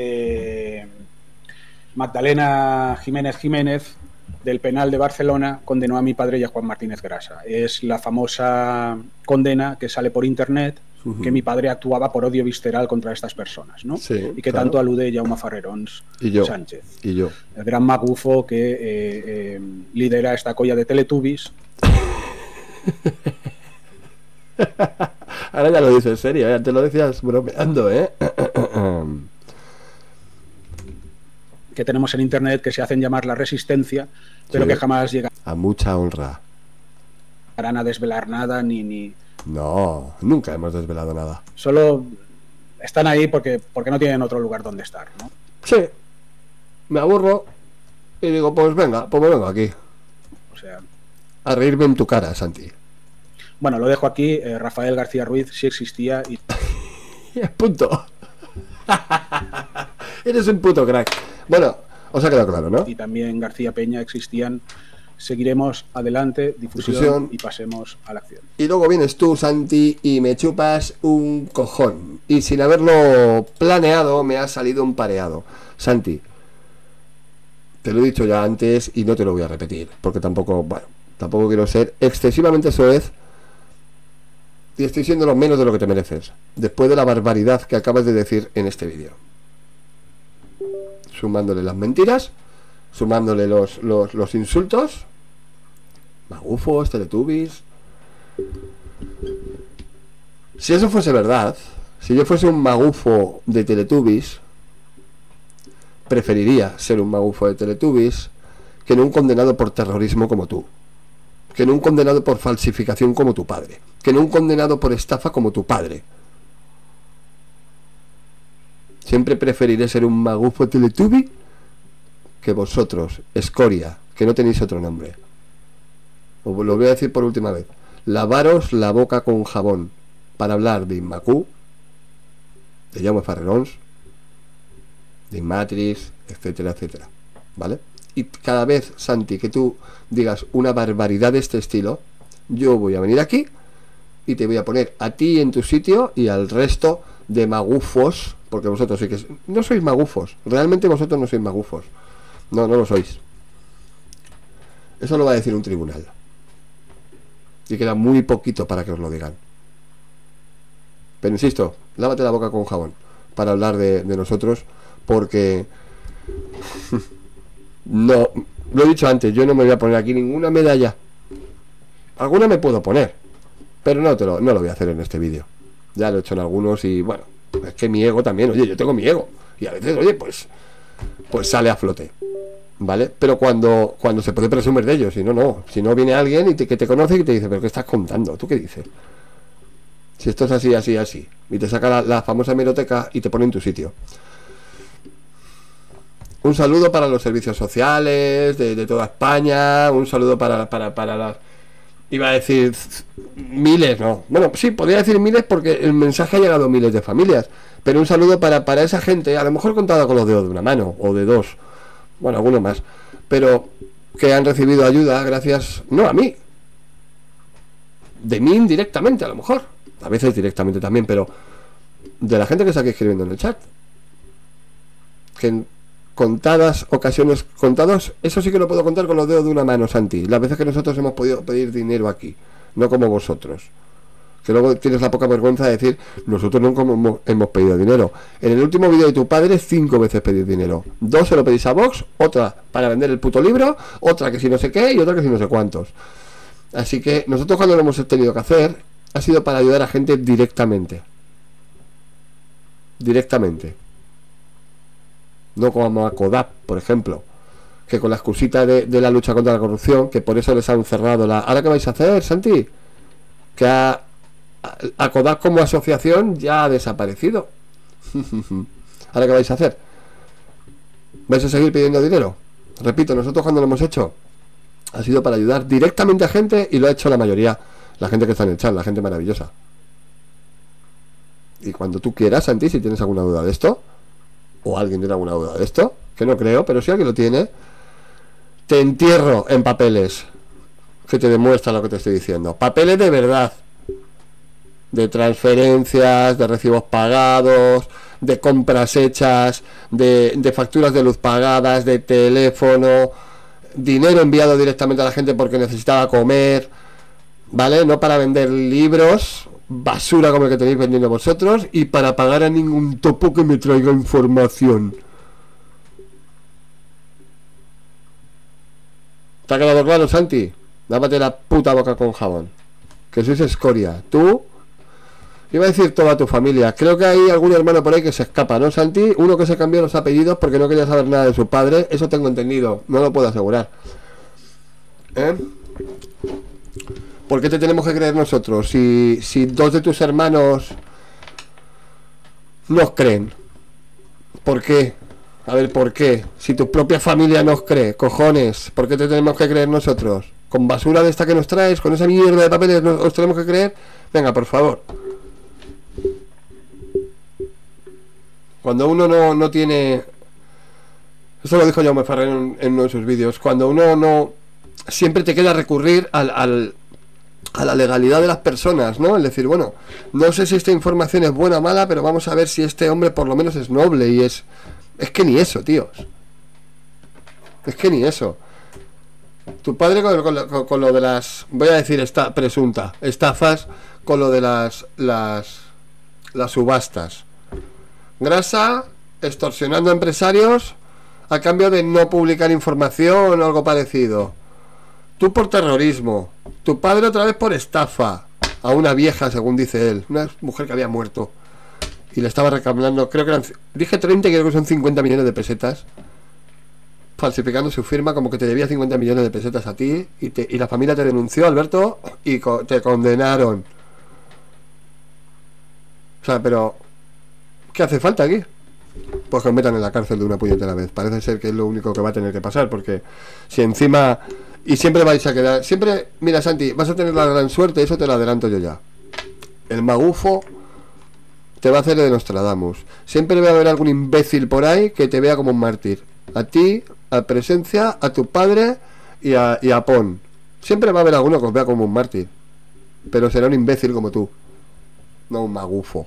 Magdalena Jiménez, del penal de Barcelona, condenó a mi padre y a Juan Martínez Grasa. Es la famosa condena que sale por internet, que mi padre actuaba por odio visceral contra estas personas, ¿no? Sí, y que claro. Tanto alude Jaume Farrerons Sánchez. Y yo. El gran magufo que lidera esta colla de Teletubbies. Ahora ya lo dices en serio, ya te lo decías bromeando, que tenemos en internet, que se hacen llamar La Resistencia, pero que jamás llegarán a mucha honra. A desvelar nada, ni... No, nunca hemos desvelado nada. Solo están ahí porque no tienen otro lugar donde estar, ¿no? Sí, me aburro y digo, pues venga, pues me vengo aquí. O sea... a reírme en tu cara, Santi. Bueno, lo dejo aquí. Rafael García Ruiz sí existía y... punto. Eres un puto crack. Bueno, os ha quedado claro, ¿no? Y también García Peña existían. Seguiremos adelante, difusión y pasemos a la acción. Y luego vienes tú, Santi, y me chupas un cojón. Y sin haberlo planeado, me ha salido un pareado. Santi, te lo he dicho ya antes y no te lo voy a repetir, porque tampoco quiero ser excesivamente soez. Y estoy siendo lo menos de lo que te mereces, después de la barbaridad que acabas de decir en este vídeo. Sumándole las mentiras, sumándole los insultos, magufos, teletubbies. Si eso fuese verdad, si yo fuese un magufo de teletubbies, preferiría ser un magufo de teletubbies que no un condenado por terrorismo como tú, que no un condenado por falsificación como tu padre, que no un condenado por estafa como tu padre. Siempre preferiré ser un magufo teletubby que vosotros, escoria, que no tenéis otro nombre. Os lo voy a decir por última vez. Lavaros la boca con jabón para hablar de Inmacú, de Jaume Farrerons, de Inmatrix, etcétera, etcétera. ¿Vale? Y cada vez, Santi, que tú digas una barbaridad de este estilo, yo voy a venir aquí y te voy a poner a ti en tu sitio y al resto de magufos, porque vosotros sí que no sois magufos, realmente vosotros no sois magufos, no lo sois. Eso lo va a decir un tribunal y queda muy poquito para que os lo digan. Pero insisto, lávate la boca con jabón para hablar de nosotros, porque no, lo he dicho antes, yo no me voy a poner aquí ninguna medalla. Alguna me puedo poner, pero no lo voy a hacer en este vídeo. Ya lo he hecho en algunos y bueno, es que mi ego también, oye, yo tengo mi ego y a veces, oye, pues sale a flote. ¿vale? Pero cuando se puede presumir de ellos, si no, no. Si no viene alguien que te conoce y te dice, ¿pero qué estás contando? ¿Tú qué dices? Si esto es así, así, así. Y te saca la famosa hemeroteca y te pone en tu sitio. Un saludo para los servicios sociales de toda España. Un saludo para las... Iba a decir miles, no. Bueno, sí, podría decir miles porque el mensaje ha llegado a miles de familias. Pero un saludo para esa gente, a lo mejor contada con los dedos de una mano o de dos. Bueno, algunos más. Pero que han recibido ayuda gracias, no a mí. De mí indirectamente, a lo mejor. A veces directamente también, pero de la gente que está aquí escribiendo en el chat. Que en contadas ocasiones, eso sí que lo puedo contar con los dedos de una mano, Santi. Las veces que nosotros hemos podido pedir dinero aquí, no como vosotros. Que luego tienes la poca vergüenza de decir, nosotros nunca hemos pedido dinero. En el último vídeo de tu padre, 5 veces pedir dinero. 2 se lo pedís a Vox, otra para vender el puto libro, otra que si no sé qué y otra que si no sé cuántos. Así que nosotros cuando lo hemos tenido que hacer, ha sido para ayudar a gente directamente. Directamente. No como a CODAP, por ejemplo, que con la excusita de la lucha contra la corrupción, que por eso les han cerrado la... ¿Ahora qué vais a hacer, Santi? Que a CODAP como asociación ya ha desaparecido. ¿Ahora qué vais a hacer? ¿Vais a seguir pidiendo dinero? Repito, nosotros cuando lo hemos hecho ha sido para ayudar directamente a gente y lo ha hecho la mayoría, la gente que está en el chat, la gente maravillosa. Y cuando tú quieras, Santi, si tienes alguna duda de esto, o alguien tiene alguna duda de esto, que no creo, pero si alguien lo tiene, te entierro en papeles que te demuestran lo que te estoy diciendo. Papeles de verdad, de transferencias, de recibos pagados, de compras hechas, de facturas de luz pagadas, de teléfono, dinero enviado directamente a la gente porque necesitaba comer, ¿vale? No para vender libros, basura como el que tenéis vendiendo vosotros, y para pagar a ningún topo que me traiga información. ¿Te ha quedado claro, Santi? Lávate la puta boca con jabón, que sois escoria. Tú, iba a decir toda tu familia, creo que hay algún hermano por ahí que se escapa, ¿no, Santi? Uno que se cambió los apellidos porque no quería saber nada de su padre, eso tengo entendido, no lo puedo asegurar. ¿Por qué te tenemos que creer nosotros? Si 2 de tus hermanos nos creen, ¿por qué? A ver, ¿por qué? Si tu propia familia nos cree, cojones, ¿por qué te tenemos que creer nosotros? ¿Con basura de esta que nos traes? ¿Con esa mierda de papeles os tenemos que creer? Venga, por favor. Cuando uno no tiene... Eso lo dijo Jaume Ferrer en uno de sus vídeos. Cuando uno no... Siempre te queda recurrir a la legalidad de las personas, ¿no? Es decir, bueno, no sé si esta información es buena o mala, pero vamos a ver si este hombre por lo menos es noble y es... Es que ni eso, tíos. Es que ni eso. Tu padre con lo de las... Voy a decir presunta estafas, con lo de las subastas. Grasa extorsionando a empresarios a cambio de no publicar información o algo parecido. Tú por terrorismo. Tu padre otra vez por estafa a una vieja, según dice él. Una mujer que había muerto. Y le estaba reclamando, creo que eran... Dije 30 y creo que son 50 millones de pesetas. Falsificando su firma como que te debía 50 millones de pesetas a ti. Y la familia te denunció, Alberto, y te condenaron. O sea, pero... ¿Qué hace falta aquí? Pues que os metan en la cárcel de una puñetera vez. Parece ser que es lo único que va a tener que pasar. Porque si encima... Y siempre vais a quedar... Siempre... Mira, Santi, vas a tener la gran suerte. Eso te lo adelanto yo ya. El magufo te va a hacer de Nostradamus. Siempre va a haber algún imbécil por ahí que te vea como un mártir. A ti, a Presencia, a tu padre y a Pon. Siempre va a haber alguno que os vea como un mártir. Pero será un imbécil como tú. No un magufo.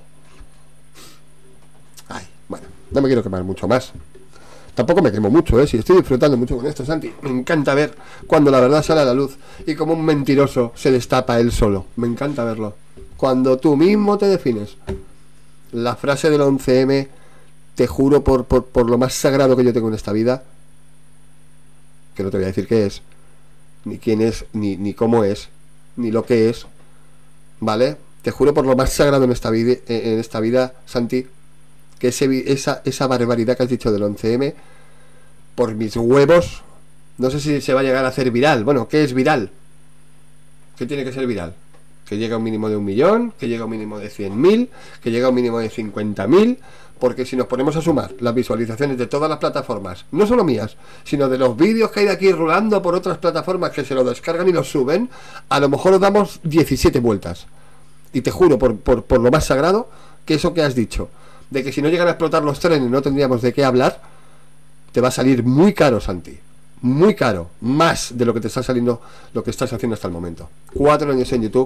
Ay, bueno, no me quiero quemar mucho más. Tampoco me quemo mucho, si estoy disfrutando mucho con esto, Santi. Me encanta ver cuando la verdad sale a la luz y como un mentiroso se destapa él solo. Me encanta verlo. Cuando tú mismo te defines. La frase del 11M, te juro por lo más sagrado que yo tengo en esta vida, que no te voy a decir qué es, ni quién es, ni cómo es, ni lo que es, ¿vale? Te juro por lo más sagrado en esta vida, Santi, que esa barbaridad que has dicho del 11M por mis huevos, no sé si se va a llegar a hacer viral. Bueno, ¿qué es viral? ¿Qué tiene que ser viral? Que llegue a un mínimo de 1 millón, que llegue a un mínimo de 100.000, que llegue a un mínimo de 50.000, porque si nos ponemos a sumar las visualizaciones de todas las plataformas, no solo mías, sino de los vídeos que hay de aquí rulando por otras plataformas que se lo descargan y los suben, a lo mejor nos damos 17 vueltas. Y te juro, por lo más sagrado, que eso que has dicho, de que si no llegan a explotar los trenes no tendríamos de qué hablar, te va a salir muy caro, Santi. Muy caro, más de lo que te está saliendo, lo que estás haciendo hasta el momento. 4 años en YouTube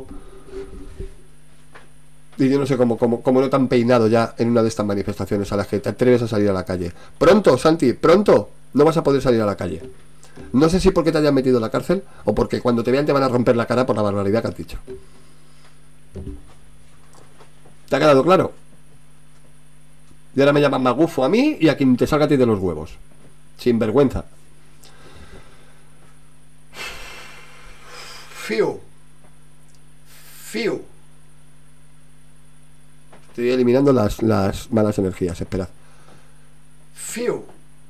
y yo no sé cómo no te han peinado ya en una de estas manifestaciones a las que te atreves a salir a la calle. Pronto, Santi, pronto no vas a poder salir a la calle. No sé si porque te hayan metido en la cárcel o porque cuando te vean te van a romper la cara por la barbaridad que has dicho. ¿Te ha quedado claro? Y ahora me llaman magufo a mí y a quien te salga a ti de los huevos. Sin vergüenza. Fiu. Estoy eliminando las malas energías, esperad. Fiu.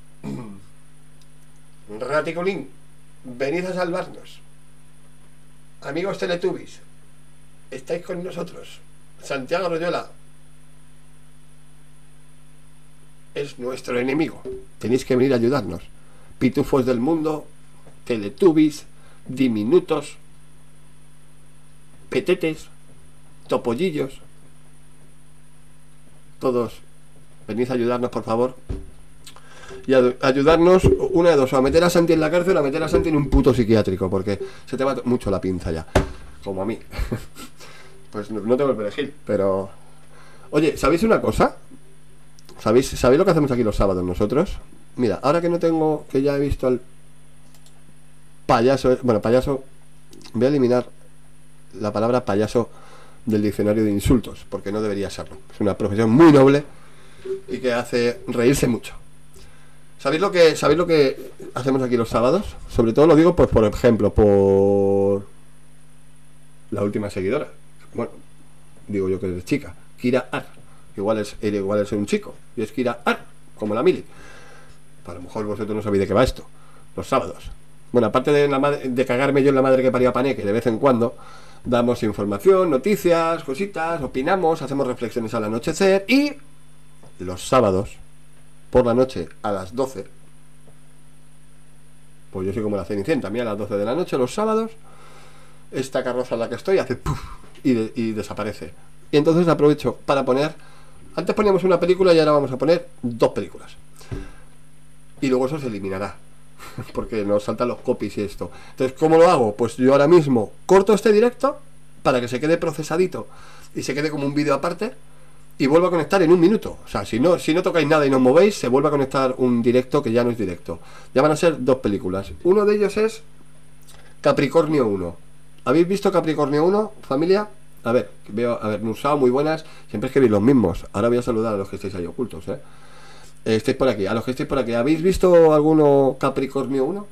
Raticulín, venid a salvarnos. Amigos Teletubbies, estáis con nosotros. Santiago Royola es nuestro enemigo. Tenéis que venir a ayudarnos. Pitufos del mundo, Teletubbies, diminutos, petetes, topollillos, todos venid a ayudarnos, por favor. Y ayudarnos, una de dos, o a meter a Santi en la cárcel o a meter a Santi en un puto psiquiátrico, porque se te va mucho la pinza ya, como a mí. Pues no tengo el perejil, pero... Oye, ¿sabéis una cosa? ¿Sabéis lo que hacemos aquí los sábados nosotros? Mira, ahora que no tengo, que ya he visto al payaso, bueno, payaso, voy a eliminar la palabra payaso del diccionario de insultos, porque no debería serlo. Es una profesión muy noble y que hace reírse mucho. ¿Sabéis lo que hacemos aquí los sábados? Sobre todo lo digo, pues por ejemplo, por la última seguidora. Bueno, digo yo que es chica, Kira Ar. Igual es un chico, y es Kira Ar, como la Mili. A lo mejor vosotros no sabéis de qué va esto, los sábados. Bueno, aparte de cagarme yo en la madre que parió a Pané, que de vez en cuando damos información, noticias, cositas, opinamos, hacemos reflexiones al anochecer, y los sábados, por la noche, a las 12, pues yo soy como la Cenicienta, a mí a las 12 de la noche, los sábados, esta carroza en la que estoy hace puff y desaparece. Y entonces aprovecho para poner, antes poníamos una película y ahora vamos a poner 2 películas. Y luego eso se eliminará, porque nos saltan los copies y esto. Entonces, ¿cómo lo hago? Pues yo ahora mismo corto este directo para que se quede procesadito y se quede como un vídeo aparte y vuelvo a conectar en 1 minuto. O sea, si no tocáis nada y no os movéis, se vuelve a conectar un directo que ya no es directo. Ya van a ser 2 películas. Uno de ellos es Capricornio 1. ¿Habéis visto Capricornio 1, familia? A ver, veo, Nusao, muy buenas. Siempre es que veis los mismos. Ahora voy a saludar a los que estáis ahí ocultos, estáis por aquí, a los que estáis por aquí. ¿Habéis visto alguno Capricornio 1?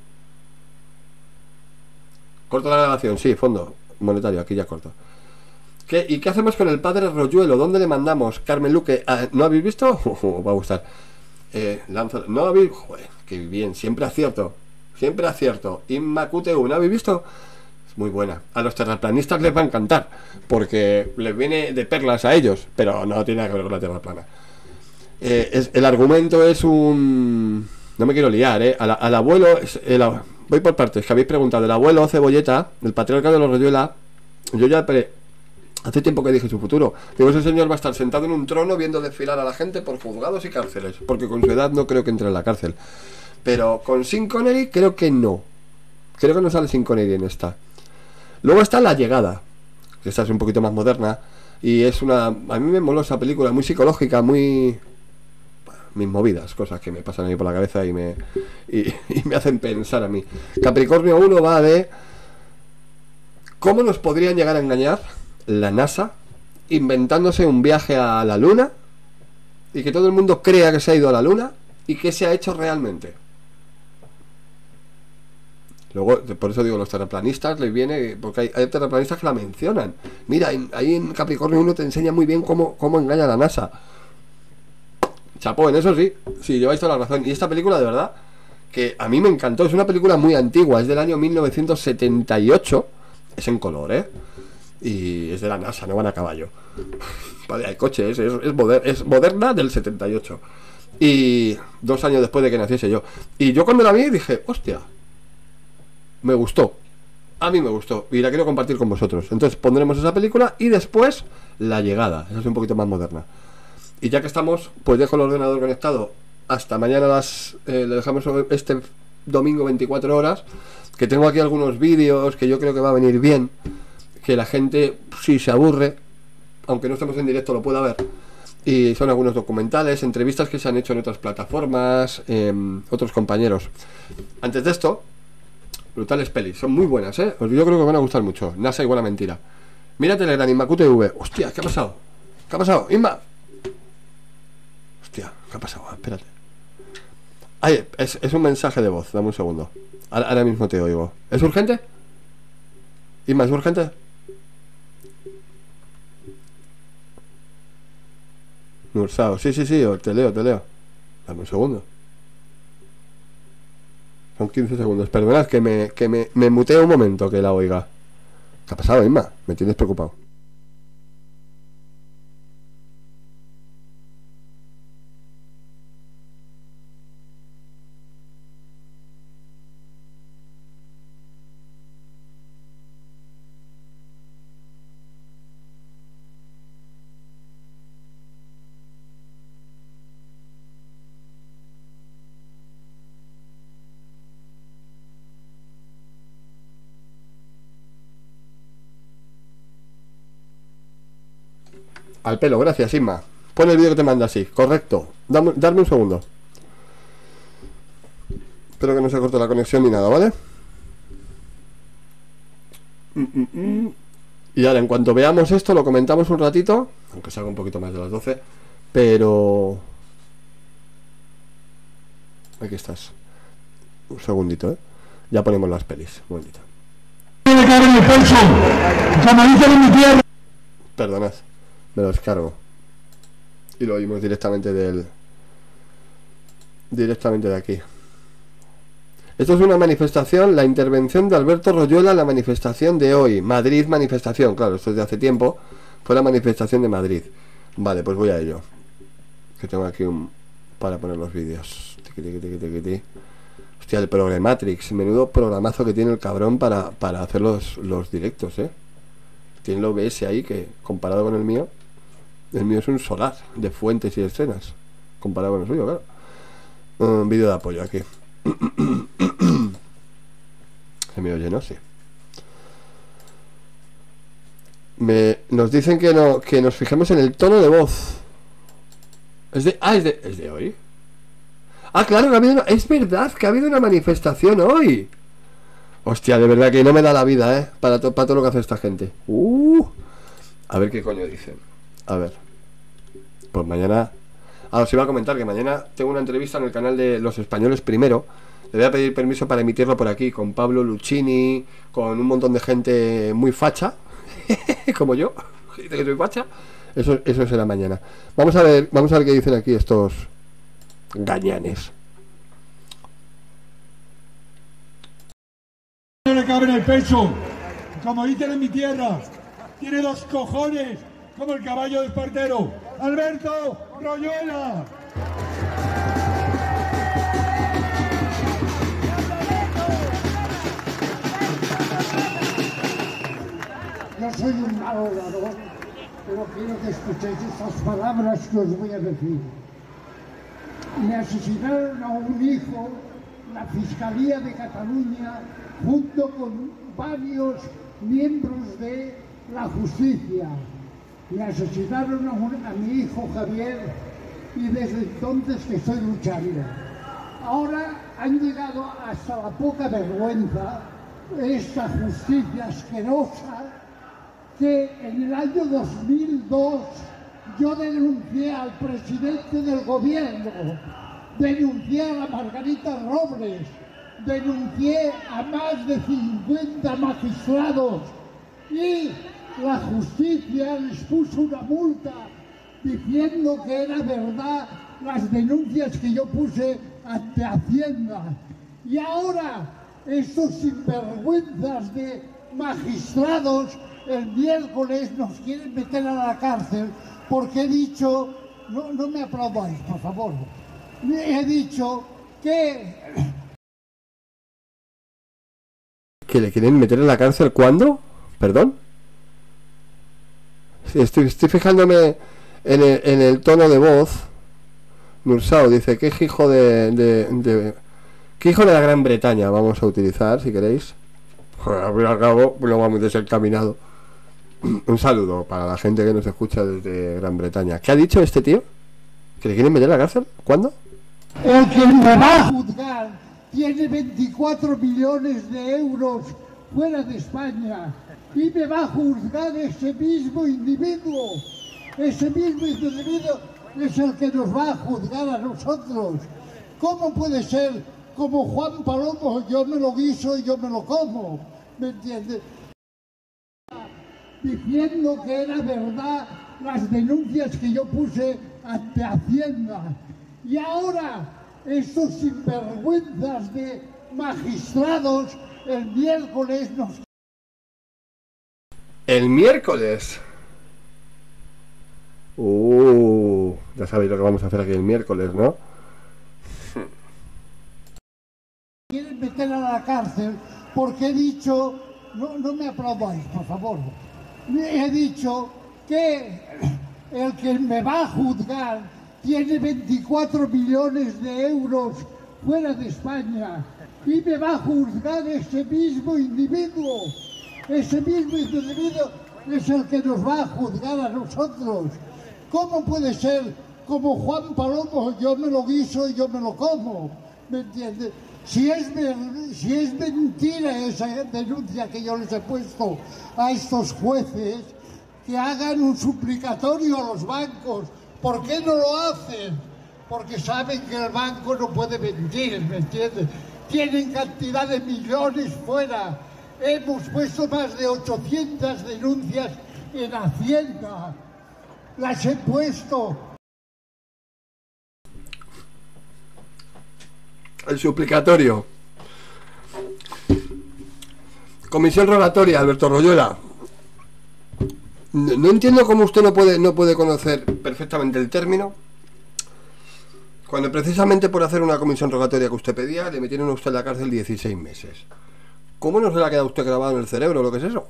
Corto la grabación, sí, fondo monetario, aquí ya corto. ¿Y qué hacemos con el padre Royuelo? ¿Dónde le mandamos? Carmen Luque, ¿no habéis visto? Va a gustar. ¿No habéis? Joder, qué bien, siempre acierto. Siempre acierto. Inmacute, ¿no habéis visto? Es muy buena. A los terraplanistas les va a encantar, porque les viene de perlas a ellos, pero no tiene nada que ver con la tierra plana. El argumento es un... No me quiero liar, al abuelo... Voy por partes, que habéis preguntado. El abuelo Cebolleta, el patriarca de los Royuela, yo ya... Hace tiempo que dije su futuro. Digo, ese señor va a estar sentado en un trono viendo desfilar a la gente por juzgados y cárceles, porque con su edad no creo que entre en la cárcel. Pero con Sean Connery creo que no. Creo que no sale Sean Connery en esta. Luego está La Llegada, que esta es un poquito más moderna. Y es una... A mí me moló esa película, muy psicológica, muy... mis movidas, cosas que me pasan ahí por la cabeza y me hacen pensar a mí. Capricornio 1 va de... ¿Cómo nos podrían llegar a engañar la NASA inventándose un viaje a la Luna y que todo el mundo crea que se ha ido a la Luna y que se ha hecho realmente? Luego, por eso digo, los terraplanistas les viene, porque hay terraplanistas que la mencionan. Mira, ahí en Capricornio 1 te enseña muy bien cómo engaña la NASA. Chapó, en eso sí, lleváis toda la razón. Y esta película, de verdad, que a mí me encantó. Es una película muy antigua, es del año 1978. Es en color, y es de la NASA, no van a caballo. Vale, hay coches, es moderna del 78. Y 2 años después de que naciese yo. Y yo cuando la vi dije, hostia, me gustó. A mí me gustó y la quiero compartir con vosotros. Entonces pondremos esa película y después La Llegada. Esa es un poquito más moderna. Y ya que estamos, pues dejo el ordenador conectado hasta mañana le dejamos este domingo 24 horas. Que tengo aquí algunos vídeos que yo creo que va a venir bien. Que la gente, si se aburre, aunque no estemos en directo, lo pueda ver. Y son algunos documentales, entrevistas que se han hecho en otras plataformas, otros compañeros. Antes de esto, brutales pelis, son muy buenas, yo creo que van a gustar mucho. NASA igual a mentira. Mira Telegram, InmaQTV. Hostia, ¿qué ha pasado? ¿Qué ha pasado? Inma. Hostia, ¿qué ha pasado? Espérate. Ay, es un mensaje de voz, dame un segundo. Ahora mismo te oigo. ¿Es urgente? Inma, ¿es urgente? Nursao, sí, te leo. Dame un segundo. Son 15 segundos. Perdonad que me muteo un momento que la oiga. ¿Qué ha pasado, Inma? Me tienes preocupado. Al pelo, gracias, Inma. Pon el vídeo que te manda así, correcto. Darme un segundo. Espero que no se corte la conexión ni nada, ¿vale? Y ahora, en cuanto veamos esto, lo comentamos un ratito. Aunque salga un poquito más de las 12. Pero... Aquí estás. Un segundito, Ya ponemos las pelis. Un momentito. Perdonad. Me los cargo. Y lo oímos directamente de aquí. Esto es una manifestación, la intervención de Alberto Royuela en la manifestación de hoy. Madrid manifestación, claro, esto es de hace tiempo. Fue la manifestación de Madrid. Vale, pues voy a ello. Que tengo aquí para poner los vídeos. Hostia, el Programatrix. Menudo programazo que tiene el cabrón para hacer los directos, Tiene el OBS ahí que, comparado con el mío es un solar de fuentes y escenas. Comparado con el suyo, claro. Un vídeo de apoyo aquí. Se me oye, ¿no? Sí. Nos dicen que nos fijemos en el tono de voz. ¿Es de hoy? Ah, claro, que es verdad que ha habido una manifestación hoy. Hostia, de verdad que no me da la vida, para todo lo que hace esta gente. A ver qué coño dicen. A ver. Pues mañana... os iba a comentar que mañana tengo una entrevista en el canal de Los Españoles Primero. Le voy a pedir permiso para emitirlo por aquí, con Pablo Luchini, con un montón de gente muy facha, como yo, gente que soy facha. Eso será mañana. Vamos a ver qué dicen aquí estos gañanes. No le cabe en el pecho, como dicen en mi tierra, tiene 2 cojones, como el caballo de Espartero. ¡Alberto Royuela! Yo soy un mal orador, pero quiero que escuchéis estas palabras que os voy a decir. Me asesinaron a un hijo, la Fiscalía de Cataluña, junto con varios miembros de la justicia. Me asesinaron a mi hijo Javier y desde entonces que estoy luchando. Ahora han llegado hasta la poca vergüenza esta justicia asquerosa que en el año 2002 yo denuncié al presidente del gobierno, denuncié a la Margarita Robles, denuncié a más de 50 magistrados y la justicia les puso una multa diciendo que era verdad las denuncias que yo puse ante Hacienda. Y ahora estos sinvergüenzas de magistrados el miércoles nos quieren meter a la cárcel porque he dicho, no me aplaudáis, por favor, he dicho que le quieren meter en la cárcel. ¿Cuándo? ¿Perdón? Sí, estoy fijándome en el tono de voz. Nursao dice, ¿qué hijo qué hijo de la Gran Bretaña vamos a utilizar, si queréis? Joder, al fin y al cabo, lo vamos desencaminado. Un saludo para la gente que nos escucha desde Gran Bretaña. ¿Qué ha dicho este tío? ¿Que le quieren meter a la cárcel? ¿Cuándo? el que me va a juzgar tiene 24 millones de euros fuera de España y me va a juzgar ese mismo individuo. Ese mismo individuo es el que nos va a juzgar a nosotros. ¿Cómo puede ser como Juan Palomo, yo me lo guiso y yo me lo como? ¿Me entiendes? Diciendo que era verdad las denuncias que yo puse ante Hacienda. Y ahora estos sinvergüenzas de magistrados el miércoles nos... El miércoles. Ya sabéis lo que vamos a hacer aquí el miércoles, ¿no? Quieren meter a la cárcel porque he dicho, no me aplaudáis, por favor. He dicho que el que me va a juzgar tiene 24 millones de euros fuera de España y me va a juzgar ese mismo individuo. Ese mismo individuo es el que nos va a juzgar a nosotros. ¿Cómo puede ser como Juan Palomo, yo me lo guiso y yo me lo como? ¿Me entiendes? Si es mentira esa denuncia que yo les he puesto a estos jueces, que hagan un suplicatorio a los bancos. ¿Por qué no lo hacen? Porque saben que el banco no puede mentir, ¿me entiendes? Tienen cantidad de millones fuera. Hemos puesto más de 800 denuncias en Hacienda. Las he puesto. El suplicatorio. Comisión rogatoria, Alberto Royuela. No entiendo cómo usted no puede conocer perfectamente el término, cuando precisamente por hacer una comisión rogatoria que usted pedía, le metieron a usted en la cárcel 16 meses. ¿Cómo no se le ha quedado usted grabado en el cerebro lo que es eso?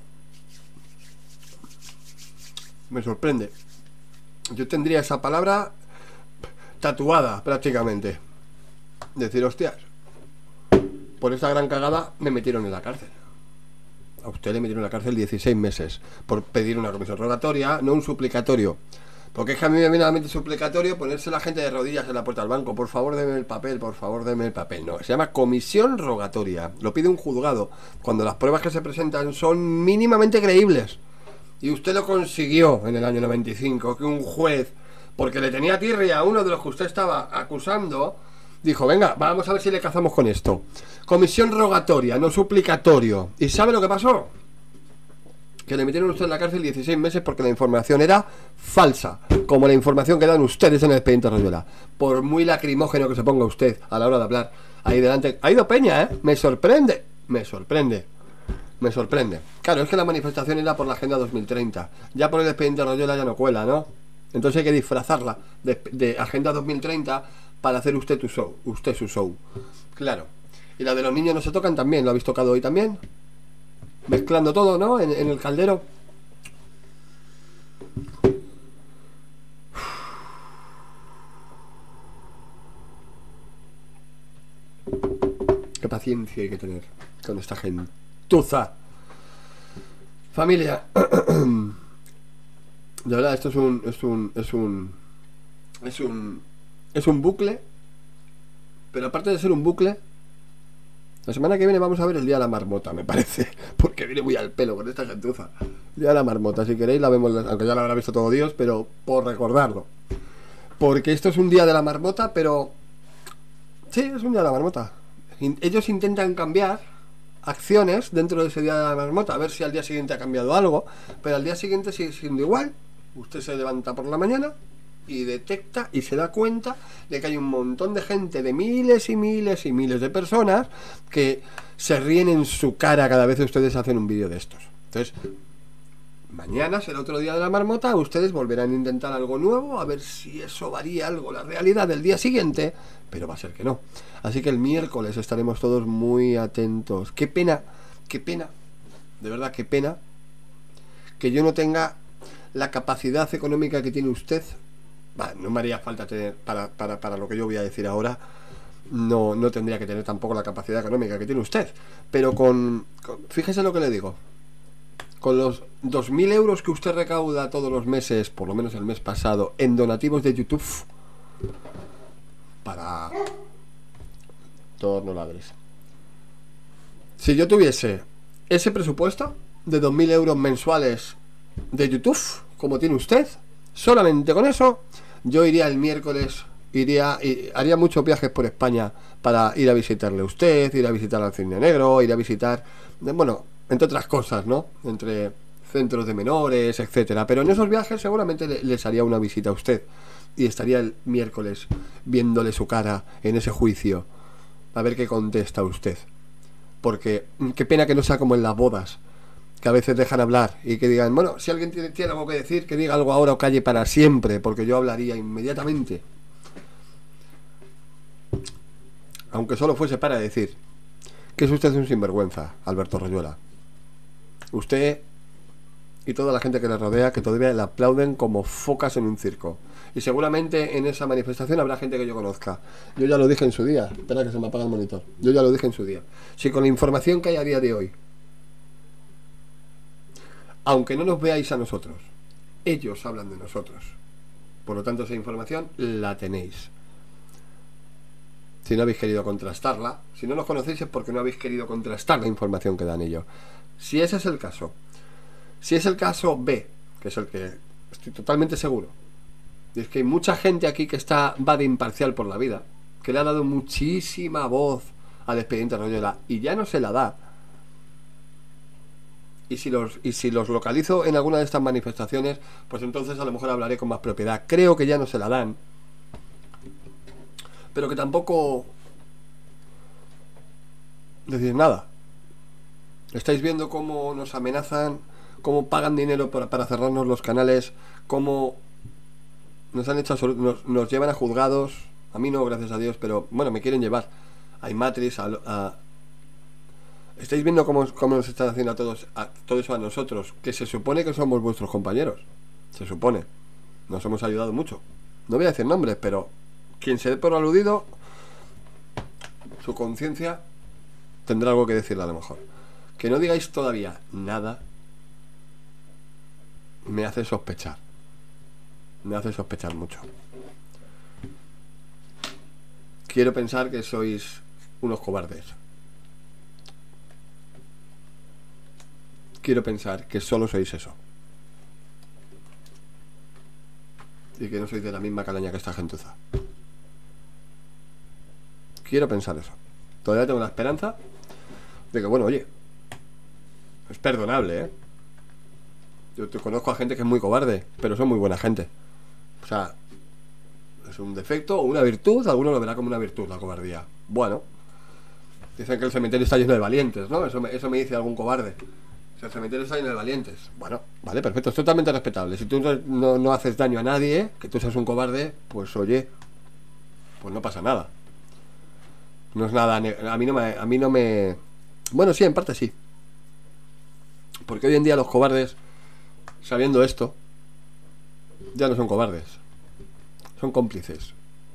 Me sorprende. Yo tendría esa palabra tatuada prácticamente. Decir, hostias, por esta gran cagada me metieron en la cárcel. A usted le metieron en la cárcel 16 meses por pedir una comisión rogatoria, no un suplicatorio. Porque es que a mí me viene a la mente suplicatorio ponerse la gente de rodillas en la puerta del banco. Por favor, deme el papel, por favor, deme el papel. No, se llama comisión rogatoria. Lo pide un juzgado cuando las pruebas que se presentan son mínimamente creíbles. Y usted lo consiguió en el año 95, que un juez, porque le tenía tirria a uno de los que usted estaba acusando, dijo, venga, vamos a ver si le cazamos con esto. Comisión rogatoria, no suplicatorio. ¿Y sabe lo que pasó? Que le metieron a usted en la cárcel 16 meses porque la información era falsa, como la información que dan ustedes en el expediente Royuela. Por muy lacrimógeno que se ponga usted a la hora de hablar, ahí delante... Ha ido Peña, ¿eh? Me sorprende. Claro, es que la manifestación era por la Agenda 2030. Ya por el expediente Royuela ya no cuela, ¿no? Entonces hay que disfrazarla de Agenda 2030 para hacer usted su show. Claro. Y la de los niños no se tocan también, ¿lo habéis tocado hoy también? Mezclando todo, ¿no? En el caldero. Qué paciencia hay que tener con esta gentuza. Familia. De verdad, esto es un bucle. Pero aparte de ser un bucle, la semana que viene vamos a ver el Día de la Marmota, me parece. Porque viene muy al pelo con esta gentuza. El Día de la Marmota, si queréis la vemos, aunque ya la habrá visto todo Dios, pero por recordarlo. Porque esto es un Día de la Marmota, pero... Sí, es un Día de la Marmota. Ellos intentan cambiar acciones dentro de ese Día de la Marmota, a ver si al día siguiente ha cambiado algo, pero al día siguiente sigue siendo igual. Usted se levanta por la mañana, y detecta y se da cuenta de que hay un montón de gente, de miles y miles y miles de personas que se ríen en su cara cada vez que ustedes hacen un vídeo de estos. Entonces, mañana será otro día de la marmota, ustedes volverán a intentar algo nuevo, a ver si eso varía algo la realidad del día siguiente, pero va a ser que no. Así que el miércoles estaremos todos muy atentos. Qué pena, de verdad, qué pena que yo no tenga la capacidad económica que tiene usted. No me haría falta tener, para lo que yo voy a decir ahora, no tendría que tener tampoco la capacidad económica que tiene usted. Pero fíjese lo que le digo. Con los 2.000 euros que usted recauda todos los meses, por lo menos el mes pasado, en donativos de YouTube, para... Todos no ladres. Si yo tuviese ese presupuesto de 2.000 euros mensuales de YouTube, como tiene usted, solamente con eso, yo iría el miércoles, haría muchos viajes por España para ir a visitarle a usted, ir a visitar al Cine Negro, ir a visitar, bueno, entre otras cosas, ¿no? Entre centros de menores, etcétera. Pero en esos viajes seguramente les haría una visita a usted y estaría el miércoles viéndole su cara en ese juicio, a ver qué contesta usted. Porque qué pena que no sea como en las bodas, que a veces dejan hablar y que digan, bueno, si alguien tiene algo que decir, que diga algo ahora o calle para siempre, porque yo hablaría inmediatamente. Aunque solo fuese para decir que es usted un sinvergüenza, Alberto Royuela. Usted y toda la gente que le rodea, que todavía le aplauden como focas en un circo. Y seguramente en esa manifestación habrá gente que yo conozca. Yo ya lo dije en su día. Espera que se me apaga el monitor. Yo ya lo dije en su día. Si con la información que hay a día de hoy, aunque no nos veáis a nosotros, ellos hablan de nosotros. Por lo tanto, esa información la tenéis. Si no habéis querido contrastarla, si no nos conocéis es porque no habéis querido contrastar la información que dan ellos. Si ese es el caso, si es el caso B, que es el que estoy totalmente seguro, y es que hay mucha gente aquí que va de imparcial por la vida, que le ha dado muchísima voz al expediente Royuela y ya no se la da. Y si los localizo en alguna de estas manifestaciones, pues entonces a lo mejor hablaré con más propiedad. Creo que ya no se la dan, pero que tampoco decís nada. Estáis viendo cómo nos amenazan, cómo pagan dinero para cerrarnos los canales, cómo nos han hecho nos llevan a juzgados. A mí no, gracias a Dios, pero bueno, me quieren llevar a Imatrix, estáis viendo cómo nos están haciendo a todos, todo eso a nosotros, que se supone que somos vuestros compañeros. Se supone. Nos hemos ayudado mucho. No voy a decir nombres, pero quien se dé por aludido, su conciencia tendrá algo que decirle a lo mejor. Que no digáis todavía nada me hace sospechar. Me hace sospechar mucho. Quiero pensar que sois unos cobardes. Quiero pensar que solo sois eso. Y que no sois de la misma calaña que esta gentuza. Quiero pensar eso. Todavía tengo la esperanza de que, bueno, oye, es perdonable, ¿eh? Yo te conozco a gente que es muy cobarde, pero son muy buena gente. O sea, es un defecto o una virtud. Alguno lo verá como una virtud, la cobardía. Bueno, dicen que el cementerio está lleno de valientes, ¿no? Eso me dice algún cobarde. Si el cementerio está lleno de valientes. Bueno, vale, perfecto, es totalmente respetable. Si tú no haces daño a nadie, que tú seas un cobarde, pues oye, pues no pasa nada. No es nada, a mí no me... Bueno, sí, en parte sí. Porque hoy en día los cobardes, sabiendo esto, ya no son cobardes. Son cómplices.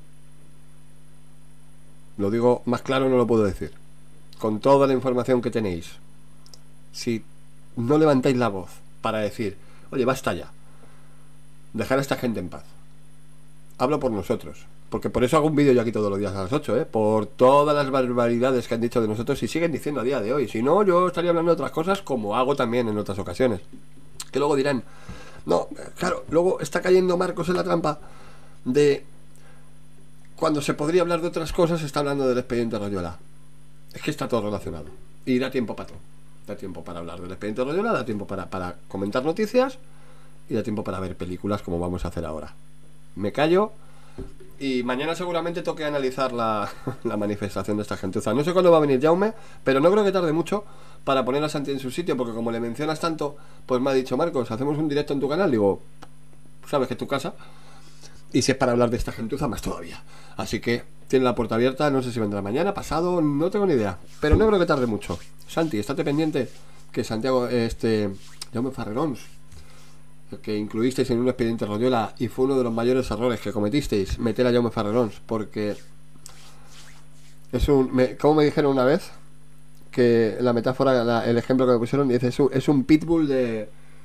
Lo digo más claro, no lo puedo decir. Con toda la información que tenéis, si no levantáis la voz para decir, oye, basta ya, dejar a esta gente en paz. Hablo por nosotros. Porque por eso hago un vídeo yo aquí todos los días a las 8, por todas las barbaridades que han dicho de nosotros y siguen diciendo a día de hoy. Si no, yo estaría hablando de otras cosas como hago también en otras ocasiones. Que luego dirán, no, claro, luego está cayendo Marcos en la trampa de cuando se podría hablar de otras cosas, está hablando del expediente Royuela. Es que está todo relacionado. Y da tiempo para todo. Da tiempo para hablar del expediente Royuela, da tiempo para comentar noticias y da tiempo para ver películas como vamos a hacer ahora. me callo. Y mañana seguramente toque analizar la manifestación de esta gentuza. No sé cuándo va a venir Jaume, pero no creo que tarde mucho para poner a Santi en su sitio, porque como le mencionas tanto, pues me ha dicho: Marcos, hacemos un directo en tu canal. Digo, sabes que es tu casa. Y si es para hablar de esta gentuza, más todavía. Así que tiene la puerta abierta, no sé si vendrá mañana, pasado, no tengo ni idea. Pero no creo que tarde mucho. Santi, estate pendiente que Santiago, Jaume Farrerons, que incluisteis en un expediente Royola, y fue uno de los mayores errores que cometisteis, meter a Jaume Farrerons, porque es como me dijeron una vez, que la metáfora, el ejemplo que me pusieron, dice, es un pitbull de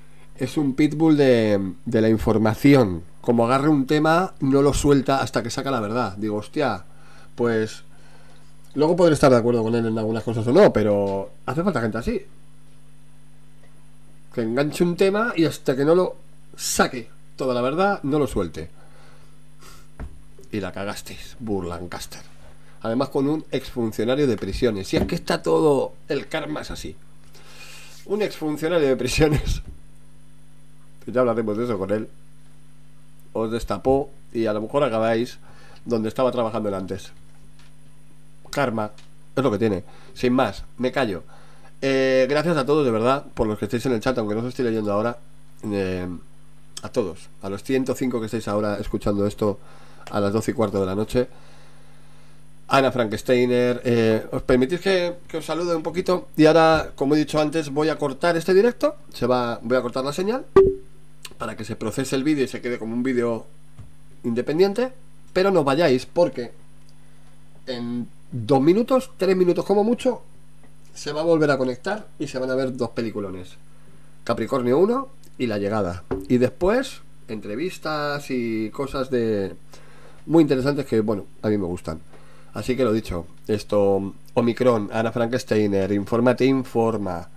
la información. Como agarre un tema, no lo suelta hasta que saca la verdad. Digo, hostia, pues luego podré estar de acuerdo con él en algunas cosas o no, pero hace falta gente así, que enganche un tema y hasta que no lo saque toda la verdad, no lo suelte. Y la cagasteis, Burlancaster. Además con un exfuncionario de prisiones. Si es que está todo, el karma es así. Un exfuncionario de prisiones, ya hablaremos de eso con él, os destapó y a lo mejor acabáis donde estaba trabajando él antes. Karma, es lo que tiene. Sin más, me callo. Gracias a todos, de verdad, por los que estáis en el chat, aunque no os estoy leyendo ahora. A todos, a los 105 que estáis ahora escuchando esto a las 12:15 de la noche. Ana Frankensteiner, ¿os permitís que os salude un poquito? Y ahora, como he dicho antes, voy a cortar este directo. Voy a cortar la señal para que se procese el vídeo y se quede como un vídeo independiente. Pero no os vayáis, porque en 2 minutos, 3 minutos como mucho, se va a volver a conectar y se van a ver 2 peliculones: Capricornio 1 y La Llegada. Y después, entrevistas y cosas muy interesantes que, bueno, a mí me gustan. Así que lo dicho, esto, Omicron, Ana Frankensteiner, Infórmate Informa,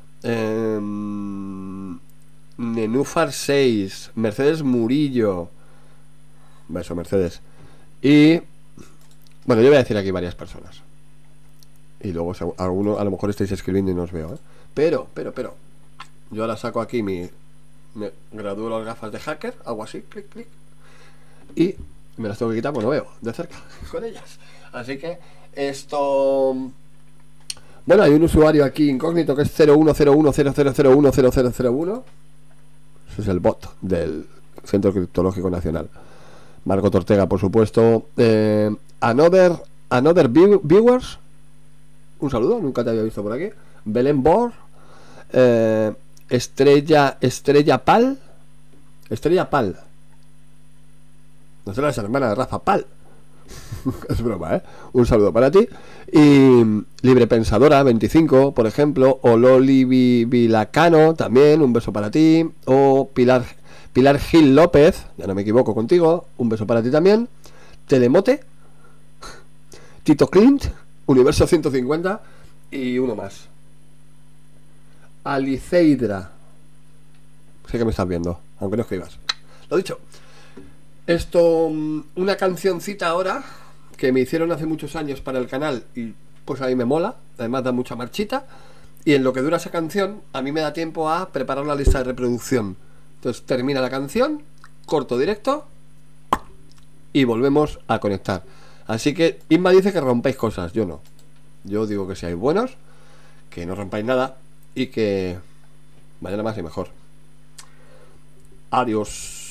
Nenúfar 6, Mercedes Murillo, beso Mercedes, y bueno, yo voy a decir aquí varias personas. Y luego alguno a lo mejor estáis escribiendo y no os veo, ¿eh? Pero yo ahora saco aquí me gradúo las gafas de hacker, hago así, clic, clic, y me las tengo que quitar, pues no veo de cerca con ellas. Así que esto, bueno, hay un usuario aquí incógnito que es 010100010001. Ese es el bot del Centro Criptológico Nacional. Marco Tortega, por supuesto. Another Viewers, un saludo, nunca te había visto por aquí. Belén Bor, Estrella Pal, no será esa hermana de Rafa Pal. Es broma, ¿eh? Un saludo para ti. Y Libre Pensadora 25, por ejemplo. O Loli Vilacano, también, un beso para ti. O Pilar Gil López, ya no me equivoco contigo, un beso para ti también. Telemote, Tito Clint, Universo 150 y uno más. Aliceidra, sé que me estás viendo, aunque no escribas. Lo dicho, esto, una cancioncita ahora que me hicieron hace muchos años para el canal y pues a mí me mola, además da mucha marchita, y en lo que dura esa canción a mí me da tiempo a preparar la lista de reproducción. Entonces termina la canción, corto directo y volvemos a conectar. Así que Inma dice que rompáis cosas, yo no. Yo digo que seáis buenos, que no rompáis nada y que mañana más y mejor. Adiós.